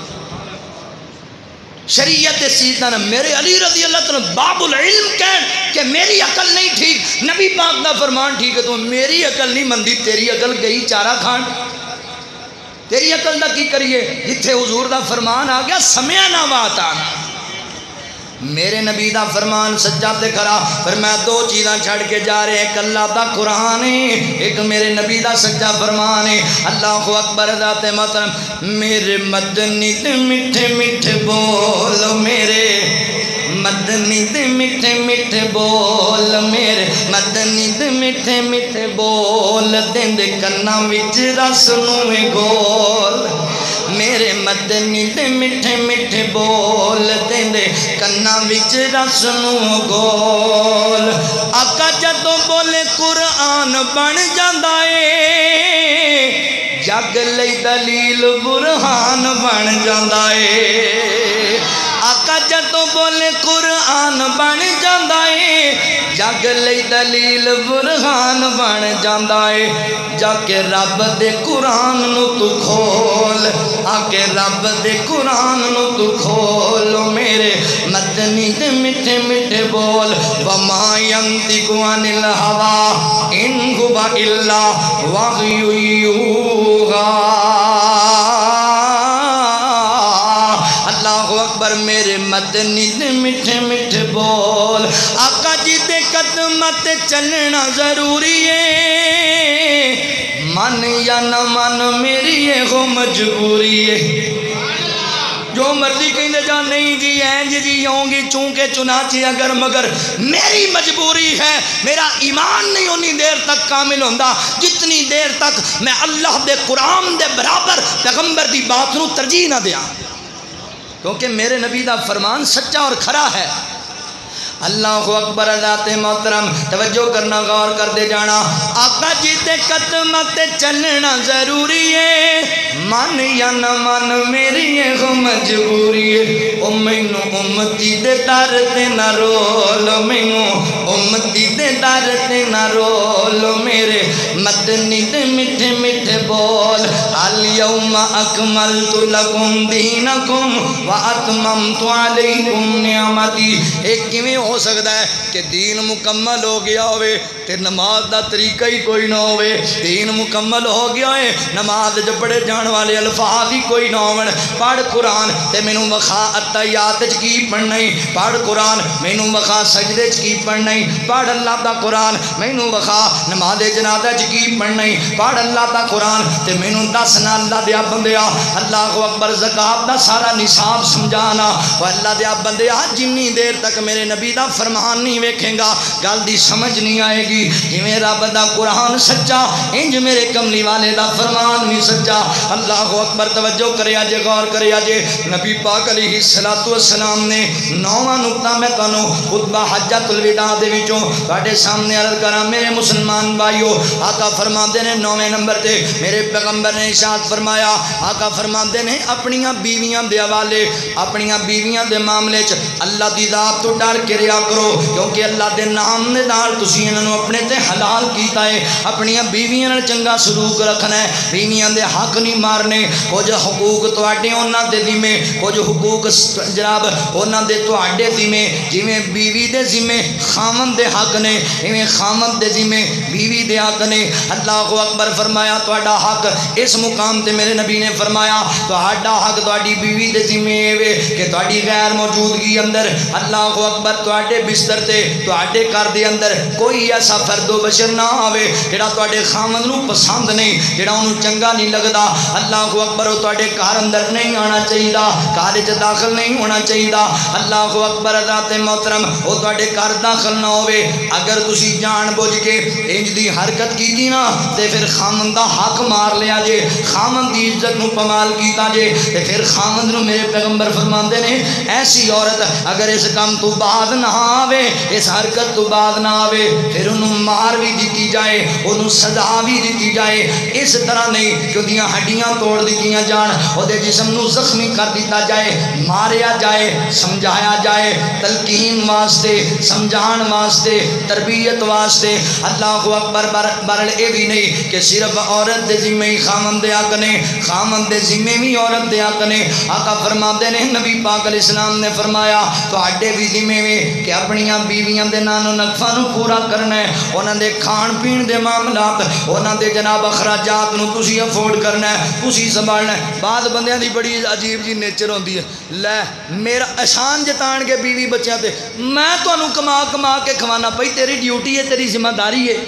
شریعت سیدنا میرے علی رضی اللہ تعالیٰ باب العلم کہن کہ میری عقل نہیں ٹھیک، نبی پاک دا فرمان ٹھیک ہے، تو میری عقل نہیں مندی، تیری عقل گئی چارہ کھان، تیری عقل دا کی کریے؟ جتھے حضور دا فرمان آ گیا سمیا نہ بات آنا، میرے نبی دا فرمان سجا تے کھڑا، پھر میں دو چیزاں چھڑ کے جا رہے، ایک اللہ دا قرآن ہے، ایک میرے نبی دا سجا فرمان ہے۔ اللہ اکبر ذات محترم، میرے مدنی تے میٹھے میٹھے بول، میرے مدنی دے میٹھے میٹھے بول، میرے مدنی دے میٹھے میٹھے بول، دین دے کنا وچ رس نویں گول، میرے مدنی دے میٹھے میٹھے بول دے کنا وچ رس نو گول آقا جدوں بولے قرآن بن جاندا اے جگ لئی دلیل برہان بن جاندا اے آقا جدوں بولے قرآن بن جاندا اے جگ لئی دلیل برہان بن جاندا اے جا کے رب دے قرآن نو تو کھول آ کے رب دے قرآن نو تو کھول میرے مدنی دے میٹھے میٹھے بول وما ینطق عن الہوا ان هو الا وحی یوحی اللہ اکبر میرے مدنی دے میٹھے میٹھے بول آقا جی دے قدمت چلنا ضروری ہے من یا نہ من میری ہے وہ مجبوری ہے جو مرضی کہیں دے جا نہیں جی اینج جی ہوں گی چونکہ چنانچہ اگر مگر میری مجبوری ہے میرا ایمان نہیں ہونی دیر تک کامل ہوندہ جتنی دیر تک میں اللہ دے قرآن دے برابر پیغمبر دی بات نو ترجیح نہ دیا کیونکہ میرے نبی دا فرمان سچا اور کھرا ہے اللہ اکبر ذات محترم توجہ کرنا غور کر دے جانا آقا جی تے قدمت چلنا ضروری ہے من یا نہ من میری ہے مجبوری ہے او مینوں امتی دے در تے نہ رول مینوں امتی دے در تے نہ رول میرے مدنی دے میٹھے میٹھے بول الیوم اکملت لکم دینکم واتممت علیکم نعمتی ایک کیویں ہو سکتا ہے کہ دین مکمل ہو گیا ہوئے تے نماز دا طریقہ ہی کوئی نہ ہوئے دین مکمل ہو گیا ہے نماز جو پڑھے جان والے الفاظ ہی کوئی نہ ہوئے پڑھ قرآن تے مینوں وخا اتحیات چ کی پڑھنا ہی پڑھ قرآن مینوں وخا سجدے چ کی پڑھنا ہی پڑھ اللہ دا قرآن مینوں وخا نماز جنازہ چ کی پڑھنا ہی پڑھ اللہ دا قرآن تے مینوں دس نہ اللہ دیا بندیا اللہ اکبر زکات دا سارا نصاب سمجھانا او اللہ دیا بندیا جنی دیر تک میرے نبی دا فرمان نہیں ویکھیں گا گل دی سمجھ نہیں آئے گی جویں رب دا قرآن سچا انج میرے کملی والے دا فرمان بھی سچا اللہ اکبر توجہ کریا جے غور کریا جے نبی پاک علیہ الصلوۃ والسلام نے نوواں نقطہ میں تانوں خطبہ حجۃ الوداع دے وچوں تواڈے سامنے عرض کراں میرے مسلمان بھائیو آقا فرماندے نے نوویں نمبر تے میرے پیغمبر نے ارشاد فرمایا آقا فرماندے نے اپنیاں بیویاں دے حوالے اپنیاں بیویاں دے معاملے چ اللہ دی ذات تو ڈر کے ریا کرو کیونکہ اللہ دے نام دے نال تسی انہاں نوں اپنے تے حلال کیتا ہے اپنیاں بیویاں نال چنگا سلوک رکھنا ہے بیویاں دے حق نہیں مارنے کچھ حقوق تواڈے انہاں دے ذمے کچھ حقوق جناب انہاں دے تواڈے ذمے جویں بیوی دے ذمے خاوند دے حق نے ایویں خاوند دے ذمے بیوی دے حق نے اللہ اکبر فرمایا تواڈا حق اس مقام تے میرے نبی نے فرمایا تواڈا حق تواڈی بیوی دے ذمے اے کہ تواڈی غیر موجودگی اندر اللہ اکبر تواڈے بستر تے تواڈے گھر دے اندر کوئی ایسا فرد و بشر نہ آوے جڑا تواڈے خاوند نوں پسند نہیں جڑا اونوں چنگا نہیں لگدا اللہ اکبر او تواڈے گھر اندر نہیں آنا چاہیے گھر وچ داخل نہیں ہونا چاہیے اللہ اکبر ذات محترم او تواڈے گھر داخل نہ ہوے اگر تسی جان بوجھ کے انج دی حرکت کیتی نا تے پھر خاوند دا حق مار لیا جے خاوند دی عزت نوں پامال کیتا جے تے پھر خاوند نوں میرے پیغمبر فرماندے نے ایسی عورت اگر اس کام تو بعد نہ آوے اس حرکت تو بعد نہ آوے پھر انہوں مار بھی دیتی جائے انہوں سزا بھی دیتی جائے اس طرح نہیں کہ اندیاں ہڈیاں توڑ دیتیاں جان او دے جسم نو زخمی کر دیتا جائے ماریا جائے سمجھایا جائے تلقین واسطے سمجھان واسطے تربیت واسطے اللہ اکبر برل اے بھی نہیں کہ صرف عورت دے ذمہ ہی خامن دے حق نے خامن دے ذمہ بھی عورت دے حق نے آقا فرماتے نے نبی پاک علیہ السلام نے فرمایا تو اڈے بھی ذمہ میں کہ اپنیاں بیویاں دے نانو نقفاں نو پورا کرنا ہے انہاں دے کھان پین دے معاملات انہاں دے جناب اخراجات نو تسی افورڈ کرنا ہے تسی سنبھالنا ہے بعض بندیاں دی بڑی عجیب جی نیچر ہوندی ہے لے میرا احسان جتان کے بیوی بچیاں تے میں تانوں کما کما کے کھوانا پئی تیری ڈیوٹی ہے تیری ذمہ داری ہے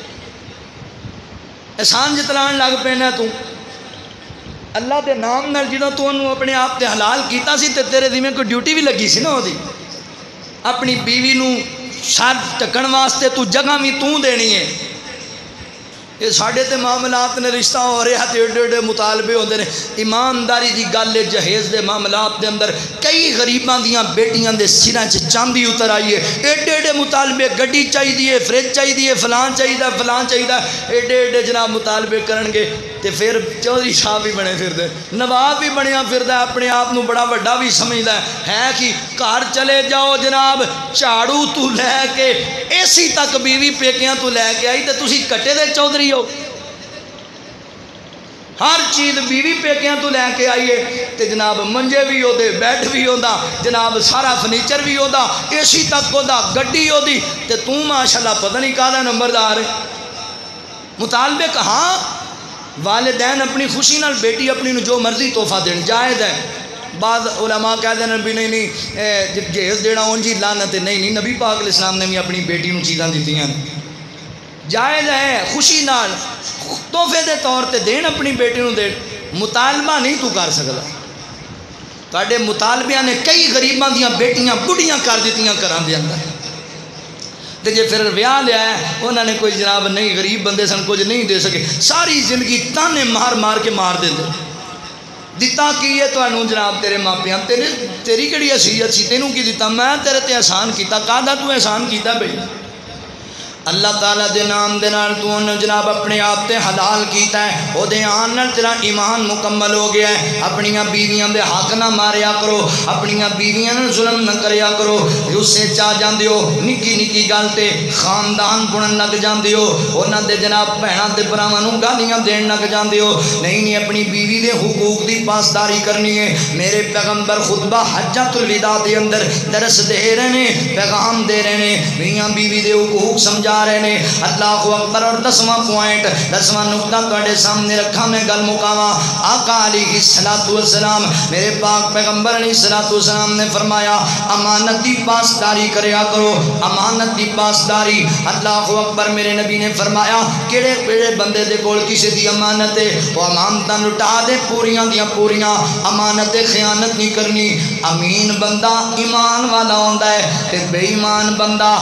احسان جتلان لگ پینا تو اللہ دے نام نال جدوں تو انہوں اپنے آپ تے حلال کیتا سی تے تیرے ذمہ کوئی ڈیوٹی بھی لگی سی نا ہو دی اپنی بیوی نو سر ٹکن واسطے تو جگہ بھی تو دینی ہے یہ ساڈے تے معاملات نے رشتہ ہو رہا تے ایڈے ایڈے مطالبے ہوندے نے. ایمانداری دی گل ہے جہیز دے معاملات دے اندر کئی غریباں دیاں بیٹیاں دے سراں چ چاندی اتر آئی ہے. ایڈے ایڈے مطالبے گڈی چاہیے فریج چاہیے فلان چاہیے فلان چاہیے ایڈے ایڈے جناب مطالبے کرن گے تے پھر چودھری صاحب بھی بنے پھردے نواب بھی بنیا پھردا اپنے آپ نو بڑا وڈا بھی سمجھدا ہے کہ گھر چلے جاؤ جناب جھاڑو تو لے کے اے سی تک بیوی پیکیاں تو لے کے آئی تے تسی کٹے دے چودھری ہو. ہر چیز بیوی پیکیاں تو لے کے آئیے تے جناب منجے بھی ہو دے بیڈ بھی ہو دا جناب سارا فرنیچر بھی ہو دا اے سی تک ہو دا گڈی ہو دی تے تو ماشاءاللہ پتہ نہیں کہا نمبردار ہے. مطالبے کہاں والدین اپنی خوشی نال بیٹی اپنی نو جو مرضی تحفہ دین جائز ہے. بعض علماء کہہ دیں بھی نہیں نہیں جہیز دینا اون جی لعنت ہے. نہیں نہیں نبی پاک علیہ السلام نے بھی اپنی بیٹی نو چیزاں دیتی ہیں جائز ہے خوشی نال تحفے دے طور تے دین اپنی بیٹی نو دین. مطالبہ نہیں تو کر سکتا. تواڈے مطالبیاں نے کئی غریباں دیاں بیٹیاں بڑھیاں کر دیتیاں گھراں دے اندر تے جے پھر ویاہ لیا ہے انہوں نے کوئی جناب نہیں غریب بندے سن کچھ نہیں دے سکے ساری زندگی تانے مار مار کے مار دے دے دیتا کی ہے تو انہوں جناب تیرے ماپیاں تیرے تیری کڑی حیثیت سی تینوں کی دیتا میں تیرے تے احسان کیتا کہا تو احسان کیتا بھئی اللہ تعالیٰ دے نام دے نال تو انہوں جناب اپنے آپ تے حلال کیتا ہے او دے آن نال تیرا ایمان مکمل ہو گیا ہے. اپنیاں بیویاں دے حق نہ ماریا کرو اپنیاں بیویاں نال ظلم نہ کریا کرو. اس سے چاہ جاندے ہو نکی نکی گل تے خاندان بنن لگ جاندے ہو انہاں دے جناب بہناں تے بھراواں نوں گالیاں دین لگ جاندے ہو. نہیں نہیں اپنی بیوی دے حقوق دی پاسداری کرنی ہے. میرے پیغمبر خطبہ حجۃ الوداع دے اندر درس دے رہے نے پیغام دے رہے نے میاں بیوی دے حقوق سمجھا رہے نے. اللہ اکبر. اور دسواں پوائنٹ دسواں نقطہ تواڈے سامنے رکھا میں گل مکاواں. آقا علیہ الصلوۃ والسلام میرے پاک پیغمبر علیہ الصلوۃ والسلام نے فرمایا امانت دی پاسداری کریا کرو امانت دی پاسداری. اللہ اکبر. میرے نبی نے فرمایا کیڑے کیڑے بندے دے کول کسی دی امانت ہے وہ امانتاں لٹا دے پوریاں دیاں پوریاں امانت خیانت نہیں کرنی. امین بندہ ایمان والا ہوندا ہے تے بے ایمان بندہ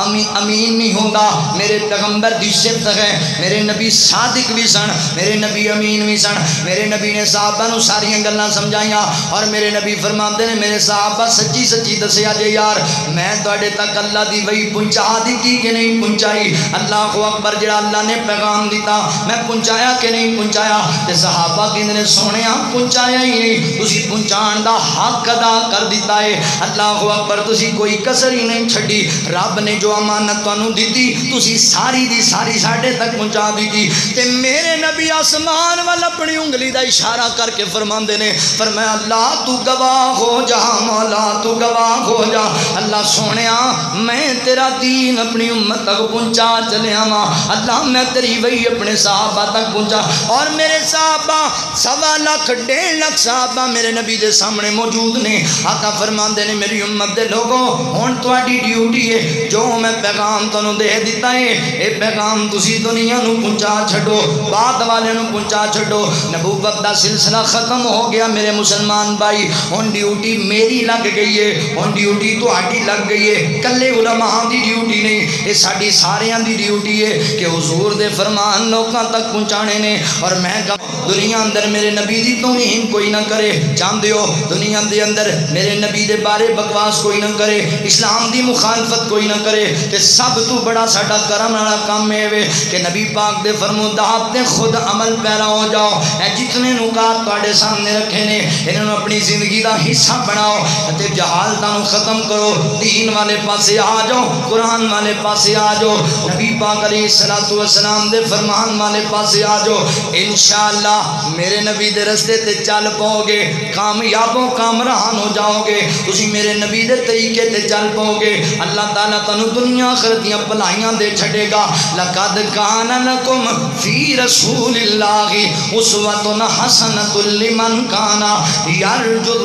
امین نہیں ہوندا. میرے پیغمبر دی صفت ہے میرے نبی صادق بھی سن میرے نبی امین بھی سن. میرے نبی نے صحابہ نو ساریاں گلاں سمجھائیاں اور میرے نبی فرماندے نے میرے صحابہ سچی سچی دسیا جے یار میں تواڈے تک اللہ دی وحی پہنچا دتی کہ نہیں پہنچائی. اللہ اکبر. جڑا اللہ نے پیغام دیتا میں پہنچایا کہ نہیں پہنچایا تے صحابہ کہندے نے سونیا پہنچایا ہی نہیں تسی پہنچان دا حق ادا کر دیتا ہے. اللہ اکبر. تسی کوئی کسر ہی نہیں چھڈی. رب نے جو امانت تانوں دتی تسی ساری دی ساری ساڈے تک پہنچا دیتی. تے میرے نبی آسمان وال اپنی انگلی دا اشارہ کر کے فرماندے نے فرمایا اللہ تو گواہ ہو جا مولا تو گواہ ہو جا. اللہ سونیا میں تیرا دین اپنی امت تک پہنچا چلیا وا. اللہ میں تیری وحی اپنے صحابہ تک پہنچا اور میرے صحابہ سوا لاکھ ڈیڑھ لاکھ صحابہ میرے نبی دے سامنے موجود نے. آقا فرماندے نے میری امت دے لوگوں ہن تہاڈی ڈیوٹی ہے جو میں پیغام تانوں دے دیتا ہے اے پیغام تسی دنیا نو پہنچا چھڈو بعد والے نو پہنچا چھڈو. نبوت دا سلسلہ ختم ہو گیا میرے مسلمان بھائی. ہن ڈیوٹی میری لگ گئی ہے ہن ڈیوٹی تہاڈی لگ گئی ہے. کلے علماء دی ڈیوٹی نہیں اے ساڈی ساریاں دی ڈیوٹی ہے کہ حضور دے فرمان لوکاں تک پہنچانے نے. اور میں دنیا اندر میرے نبی دی توہین کوئی نہ کرے. جاندے ہو دنیا دے اندر میرے نبی دے بارے بکواس کوئی نہ کرے اسلام دی مخالفت کوئی نہ کرے. تے سب تو بڑا ساڈا کرم والا کام ہے کہ نبی پاک دے فرمودات تے خود عمل پیرا ہو جاؤ. اے جتنے نکات تواڈے سامنے رکھے نے انہاں اپنی زندگی دا حصہ بناؤ تے جہالتاں نو ختم کرو. دین والے پاسے آ جاؤ قرآن والے پاسے آ جاؤ نبی پاک علیہ الصلوۃ والسلام دے فرمان والے پاسے آ جاؤ. انشاءاللہ میرے نبی دے رستے تے چل پاؤ گے کامیاب و کامران ہو جاؤ گے. تسی میرے نبی دے طریقے تے چل پاؤ گے. اللہ تعالیٰ تانوں دنیا آخرت دیاں بھلائیاں دے چھڈے گا. لقد کان لکم فی رسول اللہ اسوۃ حسنۃ لمن کان یرجو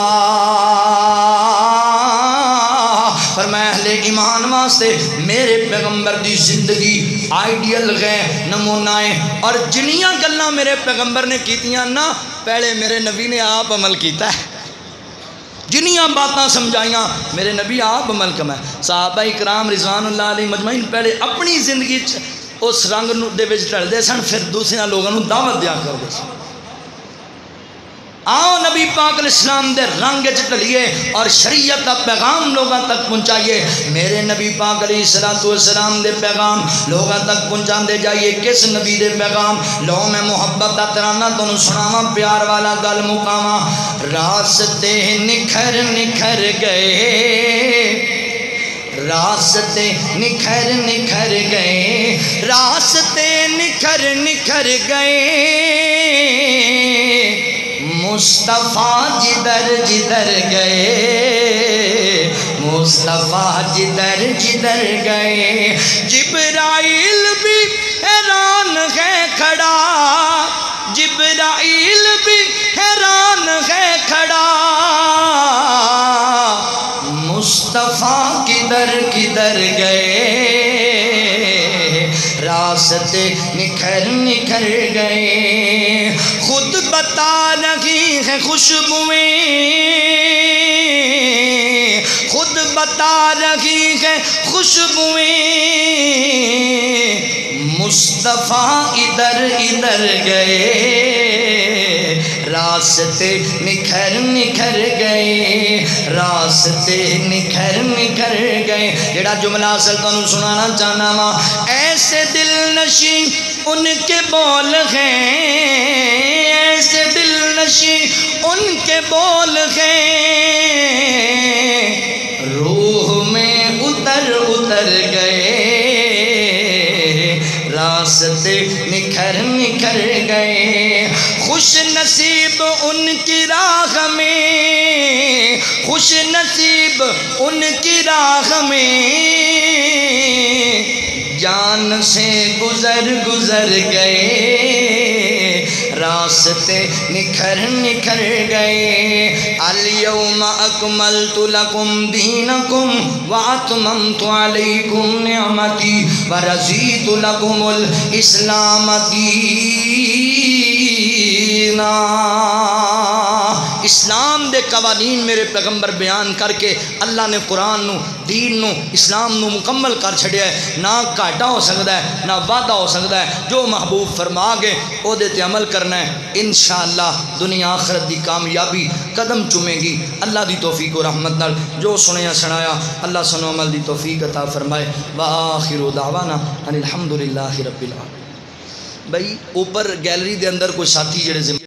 اللہ. فرمایا اہل ایمان واسطے میرے پیغمبر دی زندگی آئیڈیل ہے نمونہ ہے. اور جنیاں گلاں میرے پیغمبر نے کیتیاں نا پہلے میرے نبی نے آپ عمل کیتا ہے. جنیاں باتاں سمجھائیاں میرے نبی آپ عمل کما. صحابہ اکرام رضوان اللہ علیہ مجمعین پہلے اپنی زندگی اس رنگ دے وچ ڈلدے سن، پھر دوسرے لوگوں کو دعوت دیا کرتے سن۔ آؤ نبی پاک علیہ السلام دے رنگ وچ ڈلیے اور شریعت دا پیغام لوگوں تک پہنچائیے۔ میرے نبی پاک علیہ السلام دے پیغام لوگوں تک پہنچا دے جائیے۔ کس نبی دے پیغام؟ لو میں محبت دا ترانہ تانوں سناواں، پیار والا گل مکاواں۔ راستے نکھر نکھر گئے، راستے نکھر نکھر گئے، راستے نکھر نکھر گئے، مصطفیٰ جدھر جدھر گئے، مصطفیٰ جدھر جدھر گئے۔ جبرائیل بھی حیران ہے کھڑا، جبرائیل بھی حیران ہے کھڑا، مصطفیٰ کدھر کدھر گئے، راستے نکھر نکھر گئے۔ خود بتا رہی ہے خوشبوئیں، خود بتا رہی ہے خوشبوئیں، مصطفیٰ ادھر ادھر گئے، راستے نکھر نکھر گئے، راستے نکھر نکھر گئے۔ جڑا جملہ اصل تانوں سنانا چاہنا وا، ایسے دل نشیں ان کے بول ہیں، ایسے دل نشیں ان کے بول ہیں، روح میں اتر اتر گئے، راستے نکھر نکھر گئے۔ خوش نصیب ان کی راہ میں، خوش نصیب ان کی راہ میں، جان سے گزر گزر گئے، راستے نکھر نکھر گئے۔ الیوم اکملت لکم دینکم واتممت علیکم نعمتی ورضیت لکم الاسلام دینا۔ اسلام دے قوانین میرے پیغمبر بیان کر کے اللہ نے قرآن نو، دین نو، اسلام نو مکمل کر چھڑیا ہے۔ نہ گھاٹا ہو سکتا ہے، نہ وعدہ ہو سکتا ہے۔ جو محبوب فرما گے او دے تے عمل کرنا ہے، انشاءاللہ دنیا آخرت دی کامیابی قدم چومے گی۔ اللہ دی توفیق و رحمت نال جو سنیا سنایا اللہ سنو عمل دی توفیق عطا فرمائے۔ وآخر دعوانا ان الحمدللہ رب العالمین۔ بھائی اوپر گیلری دے اندر کوئی ساتھی جڑے